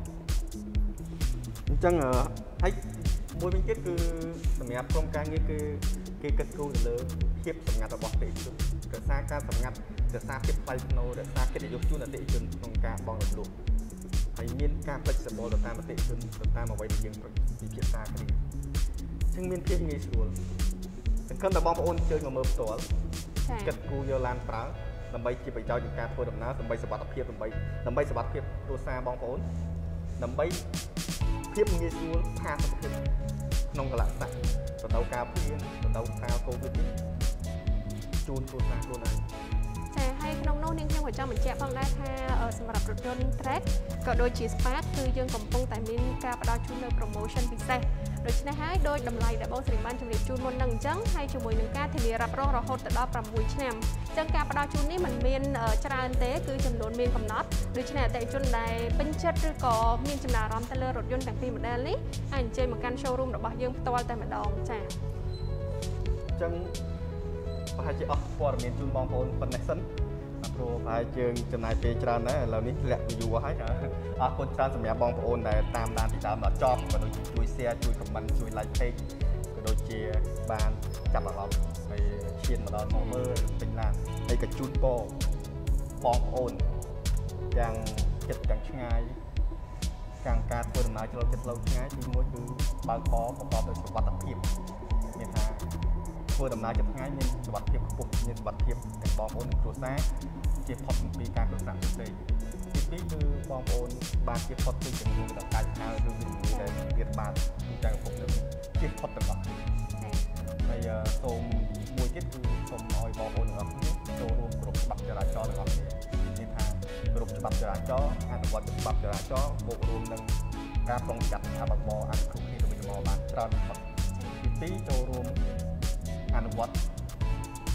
អញ្ចឹងហើយមួយវិញទៀតគឺសម្រាប់ក្រុមការងារគឺគេគិតគូរទៅលើភាពសម្ងាត់របស់អតិថិជនរក្សាការសម្ងាត់រក្សាភាពថ្លៃថ្នូររក្សាកិត្តិយសជូនអតិថិជនក្នុងការបង់រំលោះហើយមានការ flexible ទៅតាមអតិថិជនទៅតាមអ្វីដែលយើងពិភាក្សាគ្នាអញ្ចឹងមានភាពងាយស្រួលសង្ឃឹមថាបងប្អូនជួយមកមើលផ្ទាល់គិតគូរយកឡានប្រើដើម្បីជាប្រយោជន៍ក្នុងការធ្វើដំណើរដើម្បីសុវត្ថិភាពដើម្បីសុវត្ថិភាពគ្រួសារបងប្អូនដើម្បីភាពងាយស្រួលផាសុខភាពក្នុងកលៈស័ករដូវកាលភ្លៀងរដូវកាលកូវីដនេះជូនគ្រួសារខ្លួនឯងចាហើយក្នុងនោះនាងខ្ញុំក៏ចង់បញ្ជាក់ផងដែរថាសម្រាប់រថយន្ត Track ក៏ដូចជា Spark គឺយើងកំពុងតែមានការផ្ដល់ជូននៅ promotion ពិសេសដូច្នេះហើយដោយតម្លៃដែលបងស្រីបានជម្រាបជូនមុននឹងអញ្ចឹងហើយជាមួយនឹងការធានារ៉ាប់រងរហូតដល់6ឆ្នាំអញ្ចឹងការផ្ដល់ជូននេះមិនមានច្រើនទេគឺចំនួនមានកំណត់ដូច្នេះអតិថិជនដែលពេញចិត្តឬក៏មានចំណារអារម្មណ៍ទៅលើរថយន្តទាំងពីរ model នេះអាចអញ្ជើញមកកាន់ showroom របស់យើងផ្ទាល់តែម្ដងចា៎អញ្ចឹងប្រហែលជាអស់ព័ត៌មានជូនបងប្អូនប៉ុណ្ណេះសិនព្រោះប្រហែលយើងចំណាយពេលច្រើនដែរឥឡូវនេះធ្លាក់យូរហើយអរគុណច្រើនសម្រាប់បងប្អូនដែលតាមដានពីដើមដល់ចប់ក៏ដូចជាជួយ share ជួយ comment ជួយ like page ក៏ដូចជាបានចាប់អារម្មណ៍ហើយឈានមកដល់មកមើលពេញឡានហើយក៏ជូនពរបងប្អូនយ៉ាងចិត្តទាំងឆ្ងាយការធ្វើដំណើរឆ្លងចិត្តឆ្លងឆ្ងាយទីមួយគឺបើកបរប្រកបដោយសុវត្ថិភាពមានថាធ្វើដំណើរចិត្តឆ្ងាយមានសុវត្ថិភាពខ្ពស់មានសុវត្ថិភាពទាំងបងប្អូននិងគ្រួសារជាផុតពីការគ្រោះថ្នាក់ផ្សេងទី2គឺបងប្អូនបានជាផុតពីជំងឺដង្កាយឆ្អើឬជំងឺដែលទៀតបានទូទាំងពិភពលោកជាផុតទាំងអស់គ្នាហើយសូមមួយទៀតគឺសូមឲ្យបងប្អូនទាំងអស់គ្នាចូលរួមគ្រប់ច្បាប់ចរាចរណ៍ទាំងអស់គ្នាមានថាគ្រប់ច្បាប់ចរាចរណ៍អនុវត្តច្បាប់ចរាចរណ៍បូករួមនឹងការប្រុងប្រយ័ត្នអាបបអាចគ្រប់គ្នាទៅវិញមកបានច្រើនបំផុតទី2ចូលរួមអនុវត្ត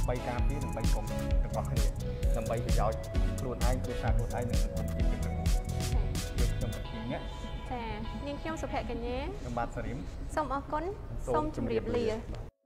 ដើម្បីការពារដើម្បីកុំរបស់គ្នាដើម្បីប្រយោជន៍ខ្លួនឯងគ្រួសារខ្លួនឯងនិងសង្គមជាតិទាំងមូលយើងខ្ញុំប្រទីនេះចានាងខ្ញុំសុភកញ្ញាខ្ញុំបាទសារីមសូមអរគុណសូមជម្រាបលា